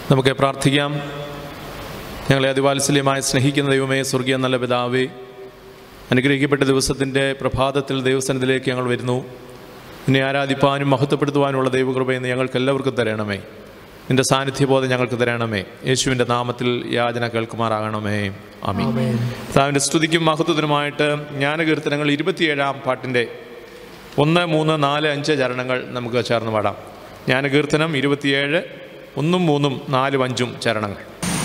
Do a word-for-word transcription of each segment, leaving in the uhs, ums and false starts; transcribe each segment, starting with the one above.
നമുക്ക് പ്രാർത്ഥിക്കാം. ഞങ്ങളെ അതിവാത്സല്യമായി സ്നേഹിക്കുന്ന ദൈവമേ, സ്വർഗീയ നല്ല പിതാവേ, അനുഗ്രഹിക്കപ്പെട്ട ദിവസത്തിൻ്റെ പ്രഭാതത്തിൽ ദൈവസന്നിധിയിലേക്ക് ഞങ്ങൾ വരുന്നു. നിന്നെ ആരാധിപ്പാനും മഹത്വപ്പെടുത്തുവാനുമുള്ള ദൈവകൃപയെന്ന് ഞങ്ങൾക്ക് എല്ലാവർക്കും തരണമേ. നിൻ്റെ സാന്നിധ്യബോധം ഞങ്ങൾക്ക് തരണമേ. യേശുവിൻ്റെ നാമത്തിൽ യാചന കേൾക്കുമാറാകണമേ. ആമീൻ. കർത്താവിൻ്റെ സ്തുതിക്കും മഹത്വത്തിനുമായിട്ട് ജ്ഞാനകീർത്തനങ്ങൾ ഇരുപത്തിയേഴാം പാട്ടിൻ്റെ ഒന്ന് മൂന്ന് നാല് അഞ്ച് ചരണങ്ങൾ നമുക്ക് ചേർന്ന് പാടാം. ജ്ഞാനകീർത്തനം ഇരുപത്തിയേഴ് ഒന്നും മൂന്നും നാലും അഞ്ചും ചരണങ്ങൾ.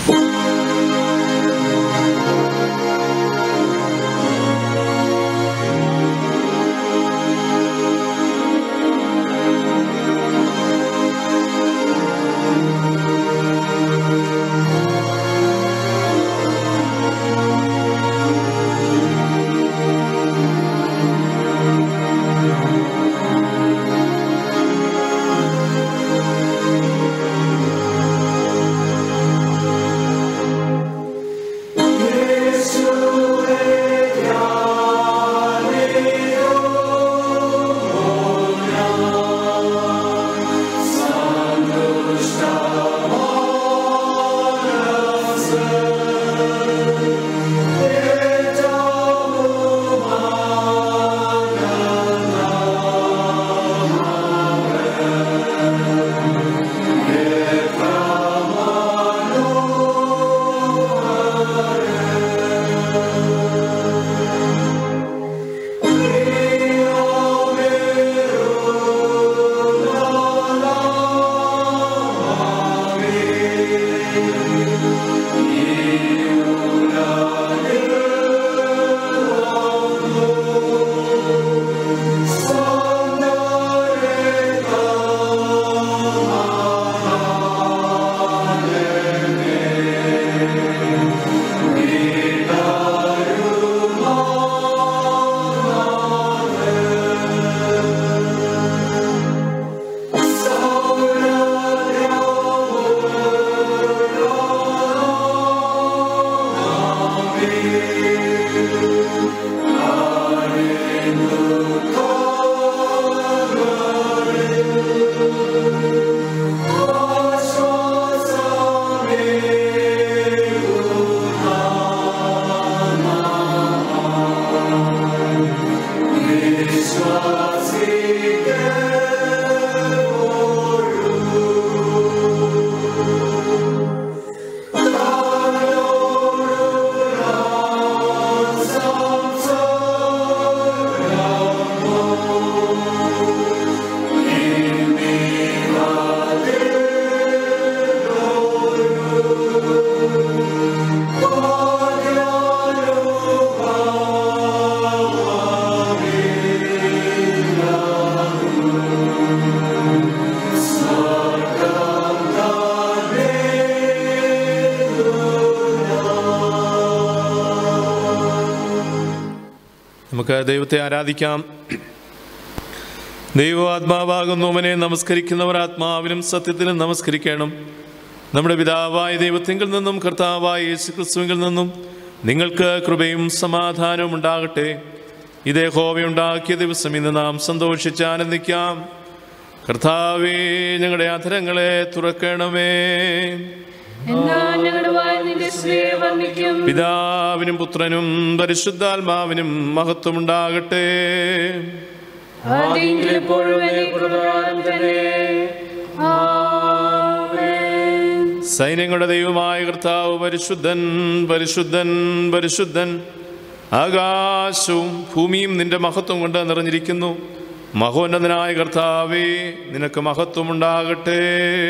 നമുക്ക് ദൈവത്തെ ആരാധിക്കാം. ദൈവാത്മാവാകുന്നവനെ നമസ്കരിക്കുന്നവർ ആത്മാവിലും സത്യത്തിലും നമസ്കരിക്കണം. നമ്മുടെ പിതാവായ ദൈവത്തിങ്കിൽ നിന്നും കർത്താവായ യേശുക്രിസ്തുവിൽ നിന്നും നിങ്ങൾക്ക് കൃപയും സമാധാനവും ഉണ്ടാകട്ടെ. ഇതേ യഹോവയുണ്ടാക്കിയ ദിവസം ഇന്ന് നാം സന്തോഷിച്ച് ആനന്ദിക്കാം. കർത്താവേ, ഞങ്ങളുടെ അധരങ്ങളെ തുറക്കണമേ. പിതാവിനും പുത്രനും പരിശുദ്ധാത്മാവിനും മഹത്വമുണ്ടാകട്ടെ. സൈന്യങ്ങളുടെ ദൈവമായ കർത്താവ് പരിശുദ്ധൻ, പരിശുദ്ധൻ, പരിശുദ്ധൻ. ആകാശവും ഭൂമിയും നിന്റെ മഹത്വം കൊണ്ട് നിറഞ്ഞിരിക്കുന്നു. മഹോന്നതനായ കർത്താവേ, നിനക്ക് മഹത്വമുണ്ടാകട്ടെ.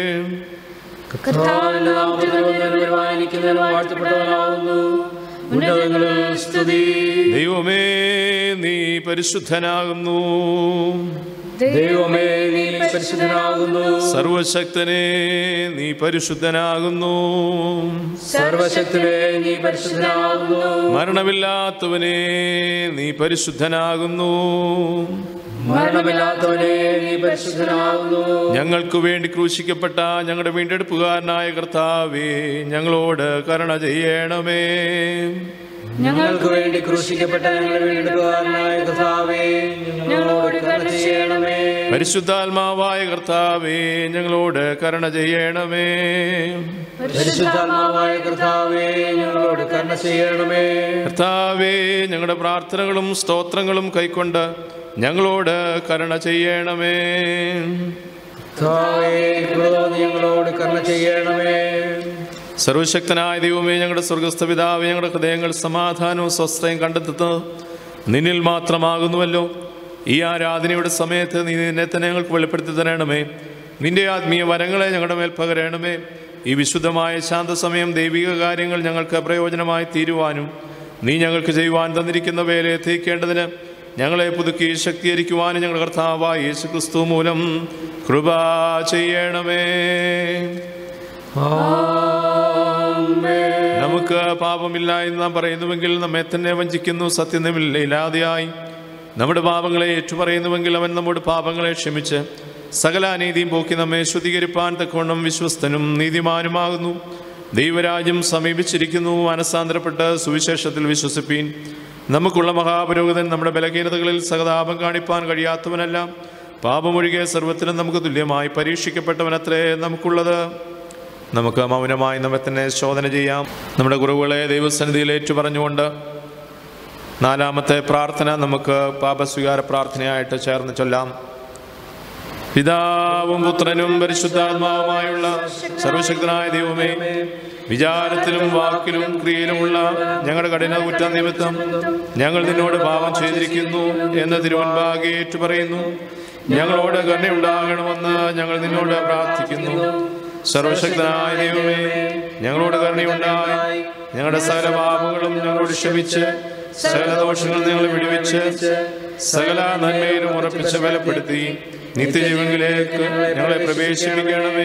ദൈവമേ, നീ പരിശുദ്ധനാകുന്നു. ദൈവമേ, നീ പരിശുദ്ധനാകുന്നു. സർവശക്തനെ, നീ പരിശുദ്ധനാകുന്നു. സർവശക്തനെ, നീ പരിശുദ്ധനാകുന്നു. മരണമില്ലാത്തവനെ, നീ പരിശുദ്ധനാകുന്നു. മരണമില്ലാത്തവനെ, നീ പരിശുദ്ധനാകുന്നു. ഞങ്ങൾക്ക് വേണ്ടി ക്രൂശിക്കപ്പെട്ട ഞങ്ങളുടെ വീണ്ടെടുപ്പുകാരനായ കർത്താവേ, ഞങ്ങളോട് കരുണ ചെയ്യണമേ. ഞങ്ങൾക്ക് വേണ്ടി ക്രൂശിക്കപ്പെട്ട ഞങ്ങളുടെ വീണ്ടെടുപ്പുകാരനായ കർത്താവേ, ഞങ്ങളോട് കരുണ ചെയ്യണമേ. പരിശുദ്ധാത്മാവായ കർത്താവേ, ഞങ്ങളോട് കരുണ ചെയ്യണമേ. പരിശുദ്ധാത്മാവായ കർത്താവേ, ഞങ്ങളോട് കരുണ ചെയ്യണമേ. കർത്താവേ, ഞങ്ങളുടെ പ്രാർത്ഥനകളും സ്തോത്രങ്ങളും കൈക്കൊണ്ട് ഞങ്ങളോട് കരുണ ചെയ്യണമേ. കർത്താവേ, ഞങ്ങളോട് കരുണ ചെയ്യണമേ. സർവശക്തനായ ദൈവമേ, ഞങ്ങളുടെ സ്വർഗസ്ഥ പിതാവേ, ഞങ്ങളുടെ ഹൃദയങ്ങൾ സമാധാനവും സ്വസ്ഥയും കണ്ടെത്തുന്നത് നിന്നിൽ മാത്രമാകുന്നുവല്ലോ. ഈ ആരാധനയുടെ സമയത്ത് നീ നിന്നെ തന്നെ ഞങ്ങൾക്ക് വെളിപ്പെടുത്തി തരണമേ. നിന്റെ ആത്മീയ വരങ്ങളെ ഞങ്ങളുടെ മേൽ പകരണമേ. ഈ വിശുദ്ധമായ ശാന്തസമയം ദൈവിക കാര്യങ്ങൾ ഞങ്ങൾക്ക് പ്രയോജനമായി തീരുവാനും നീ ഞങ്ങൾക്ക് ചെയ്യുവാൻ തന്നിരിക്കുന്ന വേലയെ എത്തിക്കേണ്ടതിന് ഞങ്ങളെ പുതുക്കി ശക്തീകരിക്കുവാനും ഞങ്ങളുടെ കർത്താവായ യേശു ക്രിസ്തു മൂലം കൃപ ചെയ്യണമേ. നമുക്ക് പാപമില്ല എന്ന് നാം പറയുന്നുവെങ്കിൽ നമ്മെ തന്നെ വഞ്ചിക്കുന്നു. സത്യമില്ല ഇല്ലാതെയായി നമ്മുടെ പാപങ്ങളെ ഏറ്റുപറയുന്നുവെങ്കിൽ അവൻ നമ്മുടെ പാപങ്ങളെ ക്ഷമിച്ച് സകല അനീതിയും പോക്കി നമ്മെ ശുദ്ധീകരിപ്പാൻ തക്കവണ്ണം വിശ്വസ്തനും നീതിമാനുമാകുന്നു. ദൈവരാജ്യം സമീപിച്ചിരിക്കുന്നു. മനസ്സാന്തരപ്പെട്ട് സുവിശേഷത്തിൽ വിശ്വസിപ്പീൻ. നമുക്കുള്ള മഹാപുരോഹിതൻ നമ്മുടെ ബലഹീനതകളിൽ സഹതാപം കാണിപ്പാൻ കഴിയാത്തവനല്ല. പാപമൊഴികെ സർവ്വത്തിനും നമുക്ക് തുല്യമായി പരീക്ഷിക്കപ്പെട്ടവനത്രേ നമുക്കുള്ളത്. നമുക്ക് മൗനമായി നമ്മെ തന്നെ ശോധന ചെയ്യാം. നമ്മുടെ കുറവുകളെ ദൈവസന്നിധിയിൽ ഏറ്റുപറഞ്ഞുകൊണ്ട് നാലാമത്തെ പ്രാർത്ഥന നമുക്ക് പാപസ്വീകാര പ്രാർത്ഥനയായിട്ട് ചേർന്ന് ചൊല്ലാം. പിതാവും പുത്രനും പരിശുദ്ധാത്മാവുമായുള്ള സർവശക്തനായ ദൈവമേ, വിചാരത്തിലും വാക്കിലും ക്രിയയിലുമുള്ള ഞങ്ങളുടെ കഠിന കുറ്റം നിമിത്തം ഞങ്ങൾ നിന്നോട് പാപം ചെയ്തിരിക്കുന്നു എന്ന് തിരുവൻപാകെ ഏറ്റുപറയുന്നു. ഞങ്ങളോട് കരുണയുണ്ടാകണമെന്ന് ഞങ്ങൾ നിന്നോട് പ്രാർത്ഥിക്കുന്നു. സർവശക്തനായ ദൈവമേ, ഞങ്ങളോട് കരുണയുണ്ടായി ഞങ്ങളുടെ സകല പാപങ്ങളും ഞങ്ങളോട് ക്ഷമിച്ച് സകല ദോഷങ്ങൾ ഞങ്ങളെ വിടുവിച്ച് സകല നന്മയിലും ഉറപ്പിച്ച് ബലപ്പെടുത്തി നിത്യജീവനിലേക്ക് ഞങ്ങളെ പ്രവേശിപ്പിക്കണമേ.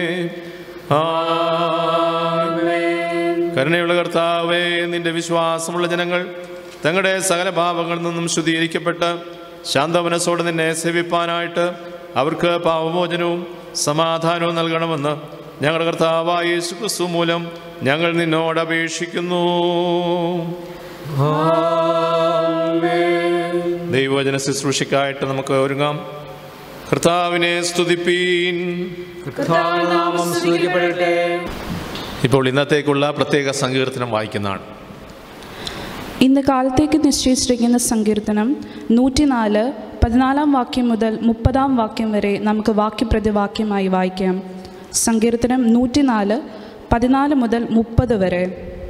ആമേൻ. കരുണയുള്ള കർത്താവേ, നിന്റെ വിശ്വാസമുള്ള ജനങ്ങൾ തങ്ങളുടെ സകല പാപങ്ങളിൽ നിന്നും ശുദ്ധീകരിക്കപ്പെട്ട് ശാന്തമനസ്സോടെ നിന്നെ സേവിപ്പാനായിട്ട് അവർക്ക് പാപമോചനവും സമാധാനവും നൽകണമെന്ന് ഞങ്ങളുടെ കർത്താവായ യേശു ക്രിസ്തു മൂലം ഞങ്ങൾ നിന്നോട് അപേക്ഷിക്കുന്നു. ദൈവവചന ശുശ്രൂഷയ്ക്കായിട്ട് നമുക്ക് ഒരുങ്ങാം. കർത്താവിനെ സ്തുതിപ്പീൻ. ഇപ്പോൾ ഇന്നത്തേക്കുള്ള പ്രത്യേക സങ്കീർത്തനം വായിക്കുന്നതാണ്. ഇന്ന് കാലത്തേക്ക് നിശ്ചയിച്ചിരിക്കുന്ന സങ്കീർത്തനം നൂറ്റിനാല് പതിനാലാം വാക്യം മുതൽ മുപ്പതാം വാക്യം വരെ നമുക്ക് വാക്യപ്രതിവാക്യമായി വായിക്കാം. സങ്കീർത്തനം നൂറ്റിനാല് പതിനാല് മുതൽ മുപ്പത് വരെ.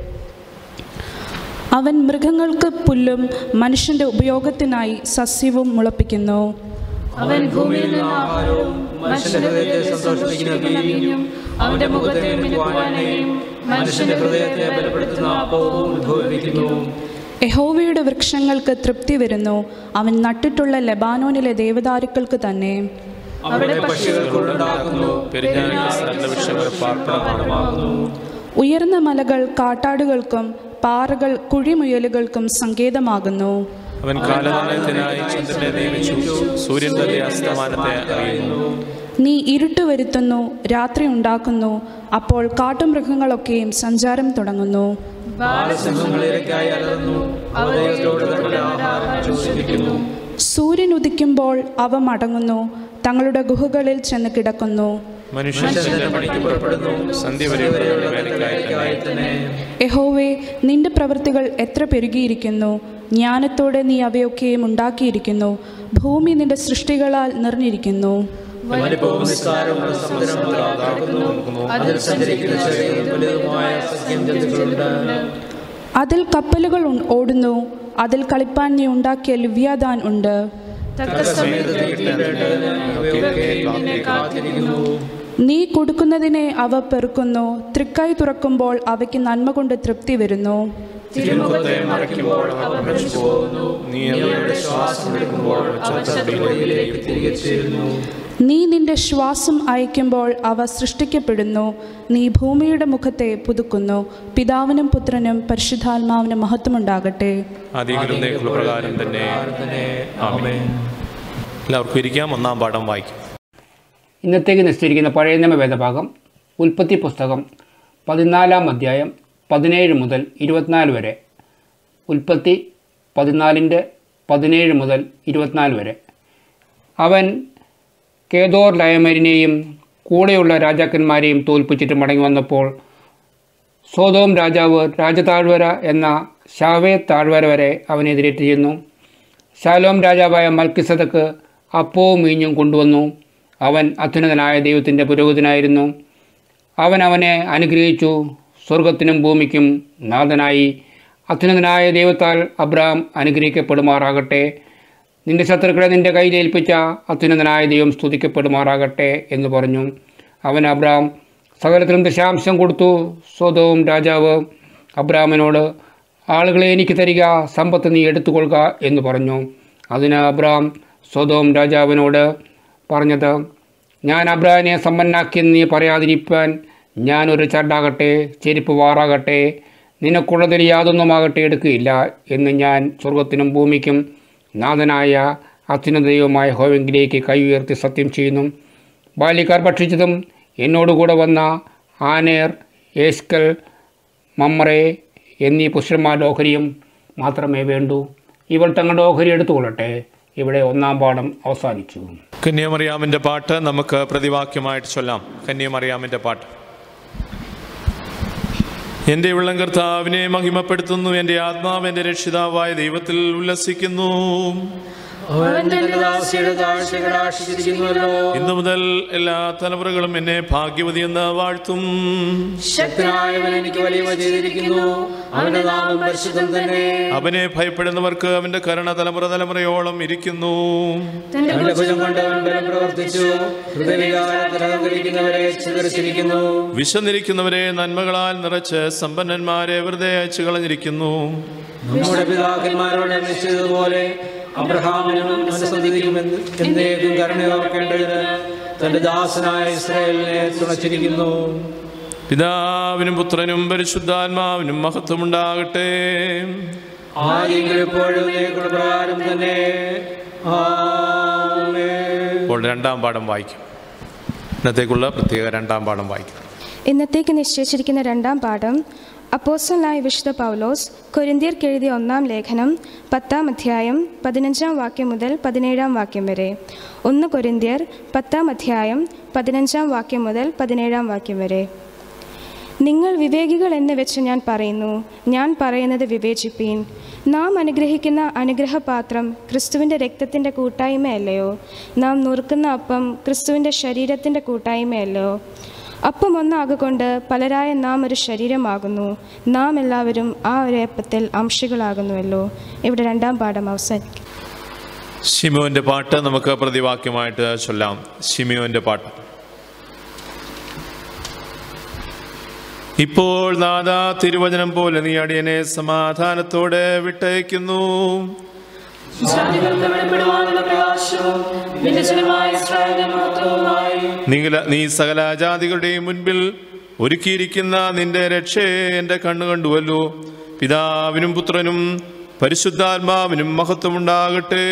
അവൻ മൃഗങ്ങൾക്ക് പുല്ലും മനുഷ്യന്റെ ഉപയോഗത്തിനായി സസ്യവും മുളപ്പിക്കുന്നു. അവൻ ഭൂമിയിൽ നിന്ന് ആഹാരവും മനുഷ്യന്റെ ഹൃദയത്തെ സന്തോഷിപ്പിക്കുന്ന വീഞ്ഞും അവന്റെ മുഖത്തെ മിനുക്കുവാനെയും മനുഷ്യന്റെ ഹൃദയത്തെ ബലപ്പെടുത്തുന്ന അപ്പവും ഉദ്ഭവിക്കുന്നു. യഹോവയുടെ വൃക്ഷങ്ങൾക്ക് തൃപ്തി വരുന്നു. അവൻ നട്ടിട്ടുള്ള ലെബാനോനിലെ ദേവദാരുക്കൾക്ക് തന്നെ. അവിടെ പക്ഷികൾക്കുണ്ടാകുന്നു. ഉയർന്ന മലകൾ കാട്ടാടുകൾക്കും പാറകൾ കുഴിമുയലുകൾക്കും സങ്കേതമാകുന്നു. അവൻ കാലദാനത്തിനായി ചന്ദ്രനെ നിയമിച്ചു, സൂര്യൻ തന്റെ അസ്തമാനത്തെ അറിയുന്നു. നീ ഇരുട്ട് വരുത്തുന്നു, രാത്രി ഉണ്ടാക്കുന്നു, അപ്പോൾ കാട്ടുമൃഗങ്ങളൊക്കെയും സഞ്ചാരം തുടങ്ങുന്നു. സൂര്യൻ ഉദിക്കുമ്പോൾ അവ മടങ്ങുന്നു, തങ്ങളുടെ ഗുഹകളിൽ ചെന്ന് കിടക്കുന്നു. യഹോവേ, നിന്റെ പ്രവൃത്തികൾ എത്ര പെരുകിയിരിക്കുന്നു! ജ്ഞാനത്തോടെ നീ അവയൊക്കെയും ഉണ്ടാക്കിയിരിക്കുന്നു. ഭൂമി നിന്റെ സൃഷ്ടികളാൽ നിറഞ്ഞിരിക്കുന്നു. അതിൽ കപ്പലുകൾ ഓടുന്നു, അതിൽ കളിപ്പാൻ നീ ഉണ്ടാക്കിയ ലിവ്യാദാൻ ഉണ്ട്. നീ കൊടുക്കുന്നതിനെ അവ പെറുക്കുന്നു, തൃക്കൈ തുറക്കുമ്പോൾ അവയ്ക്ക് നന്മ കൊണ്ട് തൃപ്തി വരുന്നു. നീ നിന്റെ ശ്വാസം അയക്കുമ്പോൾ അവ സൃഷ്ടിക്കപ്പെടുന്നു. നീ ഭൂമിയുടെ മുഖത്തെ പുതുക്കുന്നു. പിതാവിനും പുത്രനും പരിശുദ്ധാത്മാവിനും മഹത്വമുണ്ടാകട്ടെ. എല്ലാവർക്കും ഇരിക്കാം. ഒന്നാം പാഠം വായിക്കും. ഇന്നത്തേക്ക് നിശ്ചയിച്ചിരിക്കുന്ന പഴയ നിയമ വേദഭാഗം ഉൽപ്പത്തി പുസ്തകം പതിനാലാം അധ്യായം പതിനേഴ് മുതൽ ഇരുപത്തിനാല് വരെ. ഉൽപ്പത്തി പതിനാലിൻ്റെ പതിനേഴ് മുതൽ ഇരുപത്തിനാല് വരെ. അവൻ കേദോർ ലയമരിനെയും കൂടെയുള്ള രാജാക്കന്മാരെയും തോൽപ്പിച്ചിട്ട് മടങ്ങി വന്നപ്പോൾ സോദോം രാജാവ് രാജതാഴ്വര എന്ന ശാവേ താഴ്വര വരെ അവനെതിരേറ്റ് ചെയ്യുന്നു. ശാലോം രാജാവായ മൽക്കിസദക്ക് അപ്പവും മീഞ്ഞും കൊണ്ടുവന്നു. അവൻ അത്യുന്നതനായ ദൈവത്തിൻ്റെ പുരോഹിതനായിരുന്നു. അവൻ അവനെ അനുഗ്രഹിച്ചു. സ്വർഗത്തിനും ഭൂമിക്കും നാഥനായി അത്യുന്നതനായ ദൈവത്താൽ അബ്രഹാം അനുഗ്രഹിക്കപ്പെടുമാറാകട്ടെ. നിന്റെ ശത്രുക്കളെ നിന്റെ കയ്യിൽ ഏൽപ്പിച്ച അത്യുന്നതനായ ദൈവം സ്തുതിക്കപ്പെടുമാറാകട്ടെ എന്ന് പറഞ്ഞു. അവൻ അബ്രഹാം സകലത്തിലും ദശാംശം കൊടുത്തു. സോദോം രാജാവ് അബ്രഹാമിനോട്, ആളുകളെ എനിക്ക് തരിക, സമ്പത്ത് നീ എടുത്തുകൊള്ളുക എന്ന് പറഞ്ഞു. അതിന് അബ്രഹാം സോദോം രാജാവിനോട് പറഞ്ഞത്, ഞാൻ അബ്രഹാമിനെ സമ്പന്നാക്കിയെന്ന് നീ പറയാതിരിക്കാൻ ഞാനൊരു ചരടാകട്ടെ ചെരുപ്പ് വാറാകട്ടെ നിനക്കുള്ളതിൽ യാതൊന്നുമാകട്ടെ എടുക്കുകയില്ല എന്ന് ഞാൻ സ്വർഗത്തിനും ഭൂമിക്കും നാഥനായ അത്യുന്നത ദൈവമായ യഹോവയിലേക്ക് കൈ ഉയർത്തി സത്യം ചെയ്യുന്നു. ബാല്യക്കാർ ഭക്ഷിച്ചതും എന്നോടുകൂടെ വന്ന ആനേർ, ഏസ്കൽ, മമ്രേ എന്നീ പുരുഷന്മാരുടെ ഓഹരിയും മാത്രമേ വേണ്ടൂ. ഇവൾ തങ്ങളുടെ ഓഹരി എടുത്തുകൊള്ളട്ടെ. ഇവിടെ ഒന്നാം പാഠം അവസാനിച്ചു. കന്യാമറിയാമിൻ്റെ പാട്ട് നമുക്ക് പ്രതിവാക്യമായിട്ട് ചൊല്ലാം. കന്യാമറിയാമിൻ്റെ പാട്ട്. എൻ്റെ ഉള്ളം കർത്താവിനെ മഹിമപ്പെടുത്തുന്നു, എൻ്റെ ആത്മാവ് എൻ്റെ രക്ഷിതാവായ ദൈവത്തിൽ ഉല്ലസിക്കുന്നു. ഇന്നു മുതൽ എല്ലാ തലമുറകളും എന്നെ ഭാഗ്യവതി എന്ന് വാഴ്ത്തും. അവനെ ഭയപ്പെടുന്നവർക്ക് അവന്റെ കരുണ തലമുറ തലമുറയോളം ഇരിക്കുന്നു. വിശന്നിരിക്കുന്നവരെ നന്മകളാൽ നിറച്ച് സമ്പന്നന്മാരെ വെറുതെ അയച്ചു കളഞ്ഞിരിക്കുന്നു. നമ്മുടെ പിതാക്കന്മാരോട് നിശ്ചയിച്ചതുപോലെ അബ്രഹാമിനും എന്നേക്കും കരുണയോർക്കേണ്ടതിന് തന്റെ ദാസനായ ഇസ്രായേലിനെ തുണച്ചിരിക്കുന്നു. പിതാവിനും പുത്രനും പരിശുദ്ധാത്മാവിനും മഹത്വമുണ്ടാകട്ടെ. പ്രകാരം തന്നെ. ഇപ്പോൾ രണ്ടാം പാഠം വായിക്കും. ഇന്നത്തേക്കുള്ള പ്രത്യേക രണ്ടാം പാഠം വായിക്കും. ഇന്നത്തേക്ക് നിശ്ചയിച്ചിരിക്കുന്ന രണ്ടാം പാഠം അപ്പോസ്തലനായ വിശുദ്ധ പൗലോസ് കൊരിന്ത്യർക്ക് എഴുതിയ ഒന്നാം ലേഖനം പത്താം അധ്യായം പതിനഞ്ചാം വാക്യം മുതൽ പതിനേഴാം വാക്യം വരെ. ഒന്ന് കൊരിന്ത്യർ പത്താം അധ്യായം പതിനഞ്ചാം വാക്യം മുതൽ പതിനേഴാം വാക്യം വരെ. നിങ്ങൾ വിവേകികൾ എന്ന് വെച്ച് ഞാൻ പറയുന്നു, ഞാൻ പറയുന്നത് വിവേചിപ്പീൻ. നാം അനുഗ്രഹിക്കുന്ന അനുഗ്രഹപാത്രം ക്രിസ്തുവിൻ്റെ രക്തത്തിൻ്റെ കൂട്ടായ്മയല്ലയോ? നാം നുറുക്കുന്ന അപ്പം ക്രിസ്തുവിൻ്റെ ശരീരത്തിൻ്റെ കൂട്ടായ്മയല്ലയോ? അപ്പം ഒന്നാകൊണ്ട് പലരായ നാം ഒരു ശരീരമാകുന്നു. നാം എല്ലാവരും ആ ഒരു അപ്പത്തിൽ അംശികളാകുന്നുവല്ലോ. ഇവിടെ രണ്ടാം പാഠം അവസാനിക്കും. ശിമോന്റെ പാട്ട് നമുക്ക് പ്രതിവാക്യമായിട്ട് ചൊല്ലാം. ശിമോന്റെ പാട്ട്. ഇപ്പോൾ നാഥാ തിരുവചനം പോലെ നീ അടിയനെ സമാധാനത്തോടെ വിട്ടയക്കുന്നു. നീ സകല ജാതികളുടെയും മുൻപിൽ ഒരുക്കിയിരിക്കുന്ന നിന്റെ രക്ഷയെ എൻ്റെ കണ്ണു കണ്ടുവല്ലോ. പിതാവിനും പുത്രനും പരിശുദ്ധാത്മാവിനും മഹത്വമുണ്ടാകട്ടെ.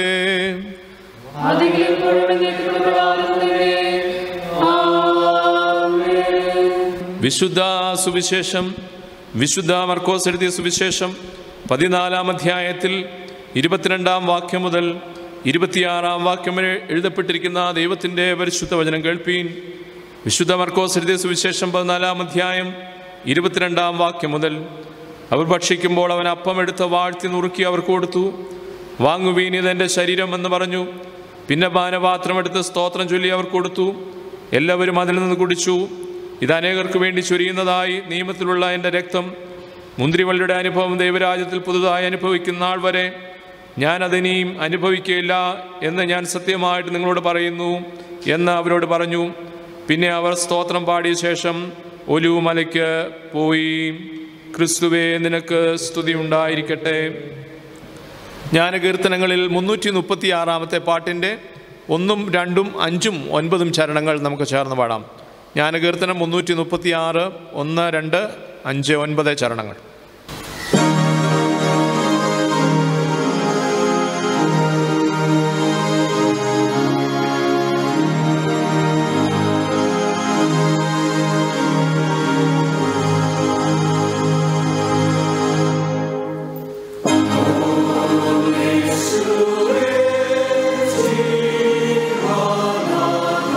വിശുദ്ധ സുവിശേഷം വിശുദ്ധ മർക്കോസ് എഴുതിയ സുവിശേഷം പതിനാലാം അധ്യായത്തിൽ ഇരുപത്തിരണ്ടാം വാക്യം മുതൽ ഇരുപത്തിയാറാം വാക്യം വരെ എഴുതപ്പെട്ടിരിക്കുന്ന ദൈവത്തിൻ്റെ പരിശുദ്ധ വചനം കേൾപ്പീൻ. വിശുദ്ധ മർക്കോസ് എഴുതിയ സുവിശേഷം പതിനാലാം അധ്യായം ഇരുപത്തിരണ്ടാം വാക്യം മുതൽ. അവർ ഭക്ഷിക്കുമ്പോൾ അവൻ അപ്പം എടുത്ത് വാഴ്ത്തി നുറുക്കി അവർക്ക് കൊടുത്തു. വാങ്ങുവീൻ, ഇതെൻ്റെ ശരീരം എന്ന് പറഞ്ഞു. പിന്നെ പാനപാത്രം എടുത്ത് സ്തോത്രം ചൊല്ലി അവർക്ക് കൊടുത്തു. എല്ലാവരും അതിൽ നിന്ന് കുടിച്ചു. ഇത് അനേകർക്ക് വേണ്ടി ചൊരിയുന്നതായി നിയമത്തിലുള്ള എൻ്റെ രക്തം. മുന്തിരിവള്ളിയുടെ അനുഭവം ദൈവരാജ്യത്തിൽ പുതുതായി അനുഭവിക്കുന്ന നാൾ വരെ ഞാൻ അതിനെയും അനുഭവിക്കുകയില്ല എന്ന് ഞാൻ സത്യമായിട്ട് നിങ്ങളോട് പറയുന്നു എന്ന് അവരോട് പറഞ്ഞു. പിന്നെ അവർ സ്തോത്രം പാടിയ ശേഷം ഒലിവുമലയ്ക്ക് പോയി. ക്രിസ്തുവേ, നിനക്ക് സ്തുതി ഉണ്ടായിരിക്കട്ടെ. ജ്ഞാനകീർത്തനങ്ങളിൽ മുന്നൂറ്റി മുപ്പത്തി ആറാമത്തെ പാട്ടിൻ്റെ ഒന്നും രണ്ടും അഞ്ചും ഒൻപതും ചരണങ്ങൾ നമുക്ക് ചേർന്ന് പാടാം. ജ്ഞാനകീർത്തനം മുന്നൂറ്റി മുപ്പത്തി ആറ് ഒന്ന് രണ്ട് അഞ്ച് ഒൻപത് ചരണങ്ങൾ. Oh,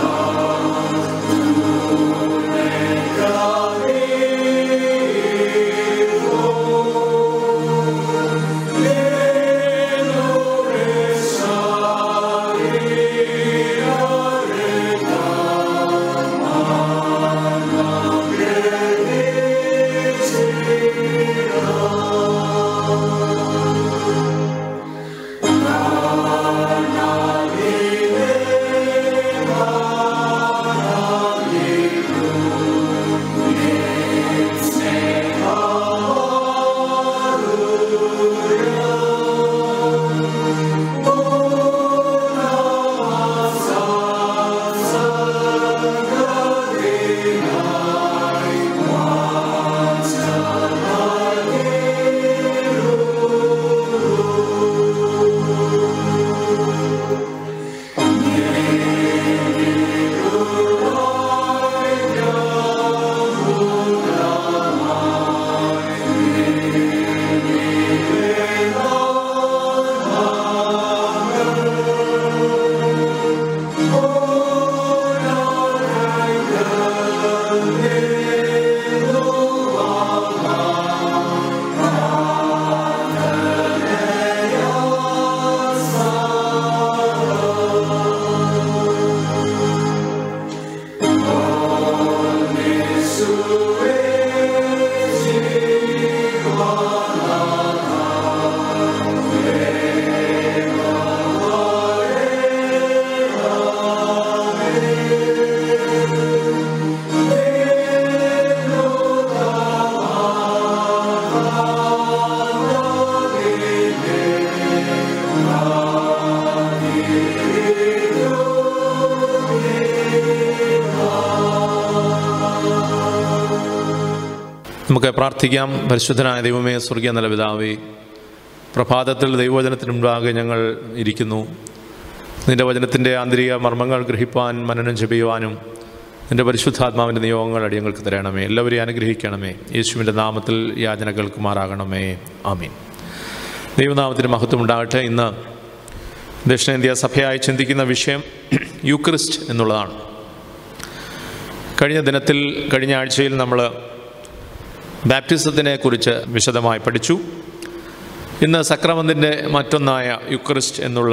നമുക്ക് പ്രാർത്ഥിക്കാം. പരിശുദ്ധനായ ദൈവമേ, സ്വർഗീയ നല്ല പിതാവേ, പ്രഭാതത്തിൽ ദൈവവചനത്തിന് മുൻപാകെ ഞങ്ങൾ ഇരിക്കുന്നു. നിൻ്റെ വചനത്തിൻ്റെ ആന്തരിക മർമ്മങ്ങൾ ഗ്രഹിപ്പാൻ, മനനം ചെയ്യുവാനും നിൻ്റെ പരിശുദ്ധാത്മാവിൻ്റെ നിയോഗങ്ങൾ അടിയങ്ങൾക്ക് തരണമേ. എല്ലാവരെയും അനുഗ്രഹിക്കണമേ. യേശുവിൻ്റെ നാമത്തിൽ യാചന കേൾക്കുമാറാകണമേ. ആമീൻ. ദൈവനാമത്തിന് മഹത്വം ഉണ്ടാകട്ടെ. ഇന്ന് ദക്ഷിണേന്ത്യ സഭയായി ചിന്തിക്കുന്ന വിഷയം യൂക്രിസ്റ്റ് എന്നുള്ളതാണ്. കഴിഞ്ഞ ദിനത്തിൽ കഴിഞ്ഞ ആഴ്ചയിൽ നമ്മൾ ബാപ്റ്റിസത്തിനെ കുറിച്ച് വിശദമായി പഠിച്ചു. ഇന്ന് സക്രമത്തിൻ്റെ മറ്റൊന്നായ യൂക്രിസ്റ്റ് എന്നുള്ള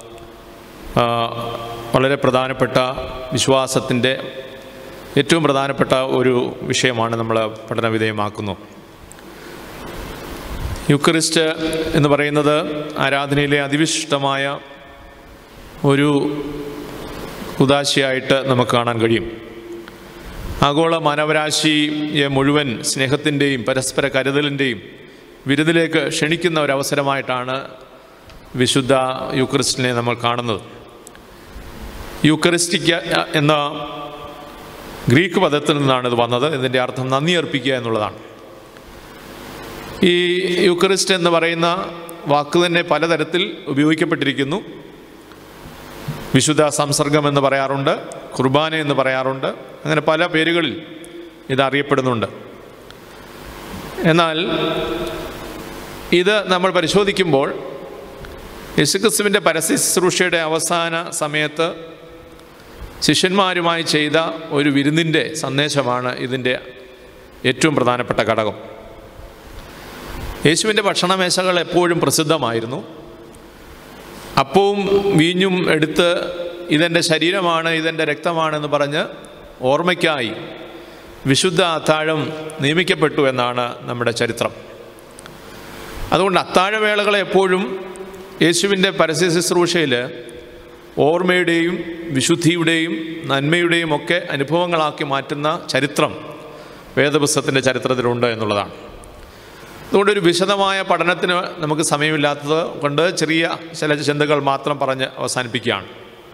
വളരെ പ്രധാനപ്പെട്ട വിശ്വാസത്തിൻ്റെ ഏറ്റവും പ്രധാനപ്പെട്ട ഒരു വിഷയമാണ് നമ്മൾ പഠനവിധേയമാക്കുന്നു. യൂക്രിസ്റ്റ് എന്ന് പറയുന്നത് ആരാധനയിലെ അതിവിശിഷ്ടമായ ഒരു ഉദാശയായിട്ട് നമുക്ക് കാണാൻ കഴിയും. ആഗോള മാനവരാശിയെ മുഴുവൻ സ്നേഹത്തിൻ്റെയും പരസ്പര കരുതലിൻ്റെയും വിരുദിലേക്ക് ക്ഷണിക്കുന്ന ഒരവസരമായിട്ടാണ് വിശുദ്ധ യൂക്രിസ്റ്റിനെ നമ്മൾ കാണുന്നത്. യൂക്രിസ്റ്റിക്ക എന്ന ഗ്രീക്ക് പദത്തിൽ നിന്നാണ് ഇത് വന്നത്. ഇതിൻ്റെ അർത്ഥം നന്ദി അർപ്പിക്കുക എന്നുള്ളതാണ്. ഈ യൂക്രിസ്റ്റ് എന്ന് പറയുന്ന വാക്ക് തന്നെ പലതരത്തിൽ ഉപയോഗിക്കപ്പെട്ടിരിക്കുന്നു. വിശുദ്ധ സംസർഗം എന്ന് പറയാറുണ്ട്, കുർബാന എന്ന് പറയാറുണ്ട്, അങ്ങനെ പല പേരുകളിൽ ഇത് അറിയപ്പെടുന്നുണ്ട്. എന്നാൽ ഇത് നമ്മൾ പരിശോധിക്കുമ്പോൾ യേശുക്രിസ്തുവിൻ്റെ പരസ്യ ശുശ്രൂഷയുടെ അവസാന സമയത്ത് ശിഷ്യന്മാരുമായി ചെയ്ത ഒരു വിരുന്നിൻ്റെ സന്ദേശമാണ് ഇതിൻ്റെ ഏറ്റവും പ്രധാനപ്പെട്ട ഘടകം. യേശുവിൻ്റെ ഭക്ഷണമേശകൾ എപ്പോഴും പ്രസിദ്ധമായിരുന്നു. അപ്പവും വീഞ്ഞും എടുത്ത് ഇതെൻ്റെ ശരീരമാണ്, ഇതെൻ്റെ രക്തമാണെന്ന് പറഞ്ഞ് ഓർമ്മയ്ക്കായി വിശുദ്ധ അത്താഴം നിയമിക്കപ്പെട്ടു എന്നാണ് നമ്മുടെ ചരിത്രം. അതുകൊണ്ട് അത്താഴവേളകളെ എപ്പോഴും യേശുവിൻ്റെ പരസ്യ ശുശ്രൂഷയിൽ ഓർമ്മയുടെയും വിശുദ്ധിയുടെയും നന്മയുടെയും ഒക്കെ അനുഭവങ്ങളാക്കി മാറ്റുന്ന ചരിത്രം വേദപുസ്തകത്തിൻ്റെ ചരിത്രത്തിലുണ്ട് എന്നുള്ളതാണ്. അതുകൊണ്ടൊരു വിശദമായ പഠനത്തിന് നമുക്ക് സമയമില്ലാത്തത് കൊണ്ട് ചെറിയ ചില ചിന്തകൾ മാത്രം പറഞ്ഞ് അവസാനിപ്പിക്കുകയാണ്.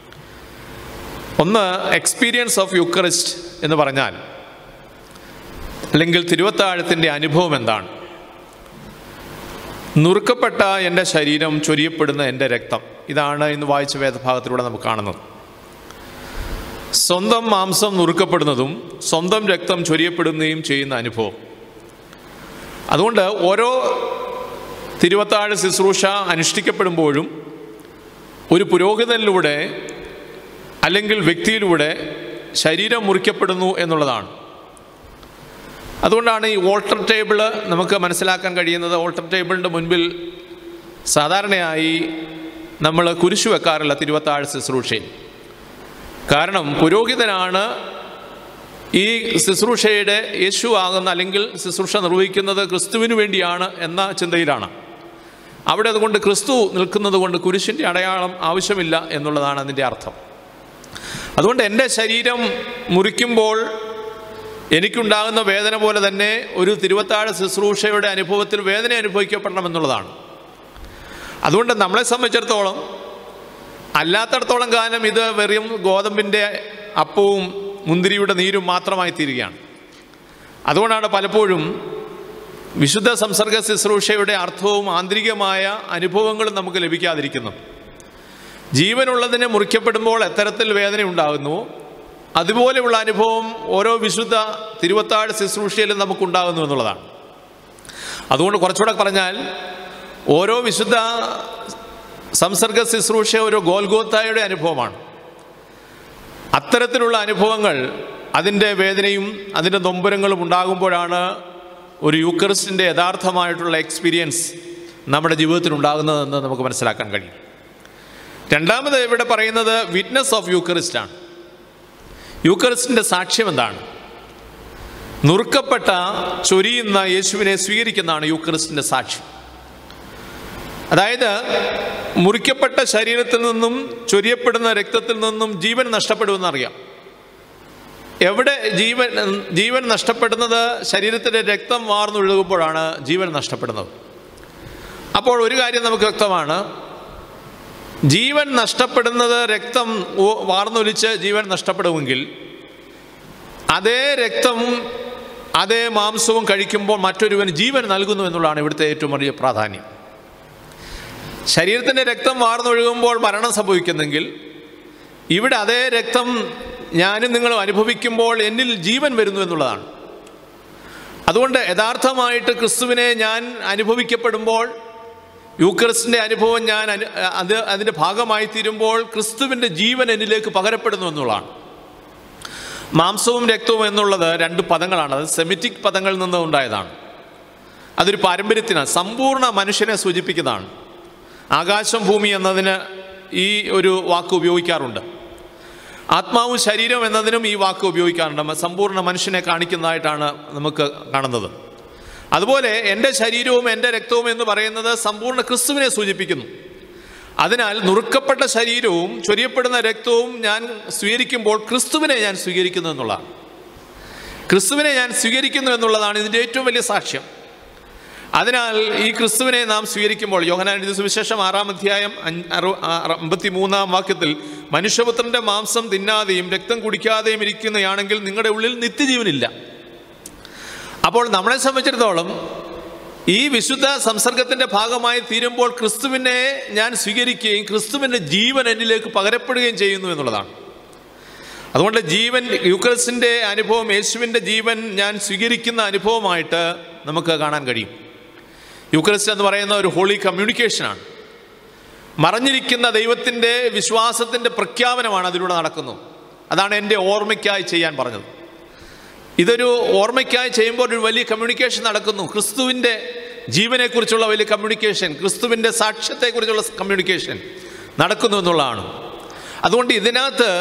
ഒന്ന്, എക്സ്പീരിയൻസ് ഓഫ് യൂക്രിസ്റ്റ് എന്ന് പറഞ്ഞാൽ, അല്ലെങ്കിൽ തിരുവത്താഴത്തിൻ്റെ അനുഭവം എന്താണ്? നുറുക്കപ്പെട്ട എൻ്റെ ശരീരം, ചൊരിയപ്പെടുന്ന എൻ്റെ രക്തം, ഇതാണ് ഇന്ന് വായിച്ച വേദഭാഗത്തിലൂടെ നമുക്ക് കാണുന്നത്. സ്വന്തം മാംസം നുറുക്കപ്പെടുന്നതും സ്വന്തം രക്തം ചൊരിയപ്പെടുകയും ചെയ്യുന്ന അനുഭവം. അതുകൊണ്ട് ഓരോ തിരുവത്താഴ ശുശ്രൂഷ അനുഷ്ഠിക്കപ്പെടുമ്പോഴും ഒരു പുരോഹിതനിലൂടെ അല്ലെങ്കിൽ വ്യക്തിയിലൂടെ ശരീരം മുറിക്കപ്പെടുന്നു എന്നുള്ളതാണ്. അതുകൊണ്ടാണ് ഈ ഓൾട്ടർ ടേബിൾ നമുക്ക് മനസ്സിലാക്കാൻ കഴിയുന്നത്. ഓൾട്ടർ ടേബിളിൻ്റെ മുൻപിൽ സാധാരണയായി നമ്മൾ കുരിശു വെക്കാറില്ല തിരുവത്താഴ ശുശ്രൂഷയിൽ. കാരണം പുരോഹിതനാണ് ഈ ശുശ്രൂഷയുടെ യേശു ആകുന്ന, അല്ലെങ്കിൽ ശുശ്രൂഷ നിർവഹിക്കുന്നത് ക്രിസ്തുവിന് വേണ്ടിയാണ് എന്ന ചിന്തയിലാണ്. അവിടെ അതുകൊണ്ട് ക്രിസ്തു നിൽക്കുന്നത് കൊണ്ട് കുരിശിൻ്റെ അടയാളം ആവശ്യമില്ല എന്നുള്ളതാണ് അതിൻ്റെ അർത്ഥം. അതുകൊണ്ട് എൻ്റെ ശരീരം മുറിക്കുമ്പോൾ എനിക്കുണ്ടാകുന്ന വേദന പോലെ തന്നെ ഒരു തിരുവത്താഴ ശുശ്രൂഷയുടെ അനുഭവത്തിൽ വേദന അനുഭവിക്കപ്പെടണം എന്നുള്ളതാണ്. അതുകൊണ്ട് നമ്മളെ സംബന്ധിച്ചിടത്തോളം അല്ലാത്തടത്തോളം കാലം ഇത് വെറും ഗോതമ്പിൻ്റെ അപ്പവും മുന്തിരിയുടെ നീരും മാത്രമായി തീരുകയാണ്. അതുകൊണ്ടാണ് പലപ്പോഴും വിശുദ്ധ സംസർഗ ശുശ്രൂഷയുടെ അർത്ഥവും ആന്തരികമായ അനുഭവങ്ങളും നമുക്ക് ലഭിക്കാതിരിക്കുന്നു. ജീവനുള്ളതിനെ മുറിക്കപ്പെടുമ്പോൾ എത്തരത്തിൽ വേദന ഉണ്ടാകുന്നു, അതുപോലെയുള്ള അനുഭവം ഓരോ വിശുദ്ധ തിരുവത്താഴ ശുശ്രൂഷയിലും നമുക്കുണ്ടാകുന്നു എന്നുള്ളതാണ്. അതുകൊണ്ട് കുറച്ചുകൂടെ പറഞ്ഞാൽ, ഓരോ വിശുദ്ധ സംസർഗ ശുശ്രൂഷ ഒരു ഗോൽഗോത്തായുടെ അനുഭവമാണ്. അത്തരത്തിലുള്ള അനുഭവങ്ങൾ, അതിൻ്റെ വേദനയും അതിൻ്റെ നൊമ്പരങ്ങളും ഉണ്ടാകുമ്പോഴാണ് ഒരു യൂക്രിസ്റ്റിൻ്റെ യഥാർത്ഥമായിട്ടുള്ള എക്സ്പീരിയൻസ് നമ്മുടെ ജീവിതത്തിൽ ഉണ്ടാകുന്നതെന്ന് നമുക്ക് മനസ്സിലാക്കാൻ കഴിയും. രണ്ടാമത് ഇവിടെ പറയുന്നത് വിറ്റ്നസ് ഓഫ് യൂക്രിസ്റ്റാണ്. യൂക്രിസ്റ്റിൻ്റെ സാക്ഷ്യം എന്താണ്? നുറുക്കപ്പെട്ട ചൊരിയുന്ന യേശുവിനെ സ്വീകരിക്കുന്നതാണ് യൂക്രിസ്റ്റിൻ്റെ സാക്ഷ്യം. അതായത് മുറിക്കപ്പെട്ട ശരീരത്തിൽ നിന്നും ചൊരിയപ്പെടുന്ന രക്തത്തിൽ നിന്നും ജീവൻ നഷ്ടപ്പെടുമെന്നറിയാം. എവിടെ ജീവൻ ജീവൻ നഷ്ടപ്പെടുന്നത്? ശരീരത്തിലെ രക്തം വാർന്നൊഴുകുമ്പോഴാണ് ജീവൻ നഷ്ടപ്പെടുന്നത്. അപ്പോൾ ഒരു കാര്യം നമുക്ക് വ്യക്തമാണ്, ജീവൻ നഷ്ടപ്പെടുന്നത് രക്തം വാർന്നൊലിച്ച് ജീവൻ നഷ്ടപ്പെടുമെങ്കിൽ അതേ രക്തം അതേ മാംസവും കഴിക്കുമ്പോൾ മറ്റൊരുവന് ജീവൻ നൽകുന്നു എന്നുള്ളതാണ് ഇവിടുത്തെ ഏറ്റവും വലിയ പ്രാധാന്യം. ശരീരത്തിൻ്റെ രക്തം വാർന്നൊഴുകുമ്പോൾ മരണം സംഭവിക്കുന്നെങ്കിൽ ഇവിടെ അതേ രക്തം ഞാനും നിങ്ങളും അനുഭവിക്കുമ്പോൾ എന്നിൽ ജീവൻ വരുന്നു എന്നുള്ളതാണ്. അതുകൊണ്ട് യഥാർത്ഥമായിട്ട് ക്രിസ്തുവിനെ ഞാൻ അനുഭവിക്കപ്പെടുമ്പോൾ, യൂക്കറിസ്റ്റിൻ്റെ അനുഭവം ഞാൻ അനു അത് അതിൻ്റെ ഭാഗമായി തീരുമ്പോൾ ക്രിസ്തുവിൻ്റെ ജീവൻ എന്നിലേക്ക് പകരപ്പെടുന്നു എന്നുള്ളതാണ്. മാംസവും രക്തവും എന്നുള്ളത് രണ്ട് പദങ്ങളാണ്. അത് സെമിറ്റിക് പദങ്ങളിൽ നിന്ന് ഉണ്ടായതാണ്. അതൊരു പാരമ്പര്യത്തിനാണ്, സമ്പൂർണ്ണ മനുഷ്യനെ സൂചിപ്പിക്കുന്നതാണ്. ആകാശം ഭൂമി എന്നതിന് ഈ ഒരു വാക്ക് ഉപയോഗിക്കാറുണ്ട്. ആത്മാവും ശരീരം എന്നതിനും ഈ വാക്ക് ഉപയോഗിക്കാറുണ്ട്. സമ്പൂർണ്ണ മനുഷ്യനെ കാണിക്കുന്നതായിട്ടാണ് നമുക്ക് കാണുന്നത്. അതുപോലെ എൻ്റെ ശരീരവും എൻ്റെ രക്തവും എന്ന് പറയുന്നത് സമ്പൂർണ്ണ ക്രിസ്തുവിനെ സൂചിപ്പിക്കുന്നു. അതിനാൽ നുറുക്കപ്പെട്ട ശരീരവും ചൊരിയപ്പെടുന്ന രക്തവും ഞാൻ സ്വീകരിക്കുമ്പോൾ ക്രിസ്തുവിനെ ഞാൻ സ്വീകരിക്കുന്നു എന്നുള്ളതാണ്. ക്രിസ്തുവിനെ ഞാൻ സ്വീകരിക്കുന്നു എന്നുള്ളതാണ് ഇതിൻ്റെ ഏറ്റവും വലിയ സാക്ഷ്യം. അതിനാൽ ഈ ക്രിസ്തുവിനെ നാം സ്വീകരിക്കുമ്പോൾ യോഹന്നാന്റെ സുവിശേഷം ആറാം അധ്യായം അമ്പത്തി മൂന്നാം വാക്യത്തിൽ മനുഷ്യപുത്രൻ്റെ മാംസം തിന്നാതെയും രക്തം കുടിക്കാതെയും ഇരിക്കുന്നതാണെങ്കിൽ നിങ്ങളുടെ ഉള്ളിൽ നിത്യജീവനില്ല. അപ്പോൾ നമ്മളെ സംബന്ധിച്ചിടത്തോളം ഈ വിശുദ്ധ സംസർഗത്തിൻ്റെ ഭാഗമായി തീരുമ്പോൾ ക്രിസ്തുവിനെ ഞാൻ സ്വീകരിക്കുകയും ക്രിസ്തുവിൻ്റെ ജീവൻ എന്നിലേക്ക് പകരപ്പെടുകയും ചെയ്യുന്നു എന്നുള്ളതാണ്. അതുകൊണ്ട് ജീവൻ യൂക്കറിസ്റ്റിൻ്റെ അനുഭവം, യേശുവിൻ്റെ ജീവൻ ഞാൻ സ്വീകരിക്കുന്ന അനുഭവമായിട്ട് നമുക്ക് കാണാൻ കഴിയും. യൂക്കറിസ്റ്റ് എന്ന് പറയുന്ന ഒരു ഹോളി കമ്മ്യൂണിക്കേഷനാണ്. മറഞ്ഞിരിക്കുന്ന ദൈവത്തിൻ്റെ വിശ്വാസത്തിൻ്റെ പ്രഖ്യാപനമാണ് അതിലൂടെ നടക്കുന്നത്. അതാണ് എൻ്റെ ഓർമ്മയ്ക്കായി ചെയ്യാൻ പറഞ്ഞത്. ഇതൊരു ഓർമ്മയ്ക്കായി ചെയ്യുമ്പോൾ ഒരു വലിയ കമ്മ്യൂണിക്കേഷൻ നടക്കുന്നു. ക്രിസ്തുവിൻ്റെ ജീവനെക്കുറിച്ചുള്ള വലിയ കമ്മ്യൂണിക്കേഷൻ, ക്രിസ്തുവിൻ്റെ സാക്ഷ്യത്തെക്കുറിച്ചുള്ള കമ്മ്യൂണിക്കേഷൻ നടക്കുന്നു എന്നുള്ളതാണ്. അതുകൊണ്ട് ഇതിനകത്ത്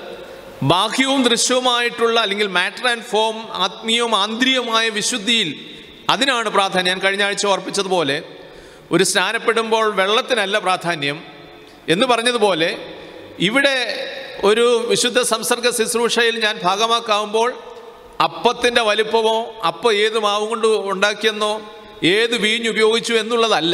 ബാഹ്യവും ദൃശ്യവുമായിട്ടുള്ള അല്ലെങ്കിൽ മാറ്റർ ആൻഡ് ഫോം, ആത്മീയവും ആന്തരികവുമായ വിശുദ്ധിയിൽ അതിനാണ് പ്രാധാന്യം. ഞാൻ കഴിഞ്ഞ ആഴ്ച ഓർപ്പിച്ചതുപോലെ ഒരു സ്നാനപ്പെടുമ്പോൾ വെള്ളത്തിനല്ല പ്രാധാന്യം എന്ന് പറഞ്ഞതുപോലെ ഇവിടെ ഒരു വിശുദ്ധ സംസർഗ ശുശ്രൂഷയിൽ ഞാൻ ഭാഗമാക്കാവുമ്പോൾ അപ്പത്തിൻ്റെ വലിപ്പമോ അപ്പം ഏത് മാവ് കൊണ്ട് ഉണ്ടാക്കിയെന്നോ ഏത് വീഞ്ഞുപയോഗിച്ചു എന്നുള്ളതല്ല.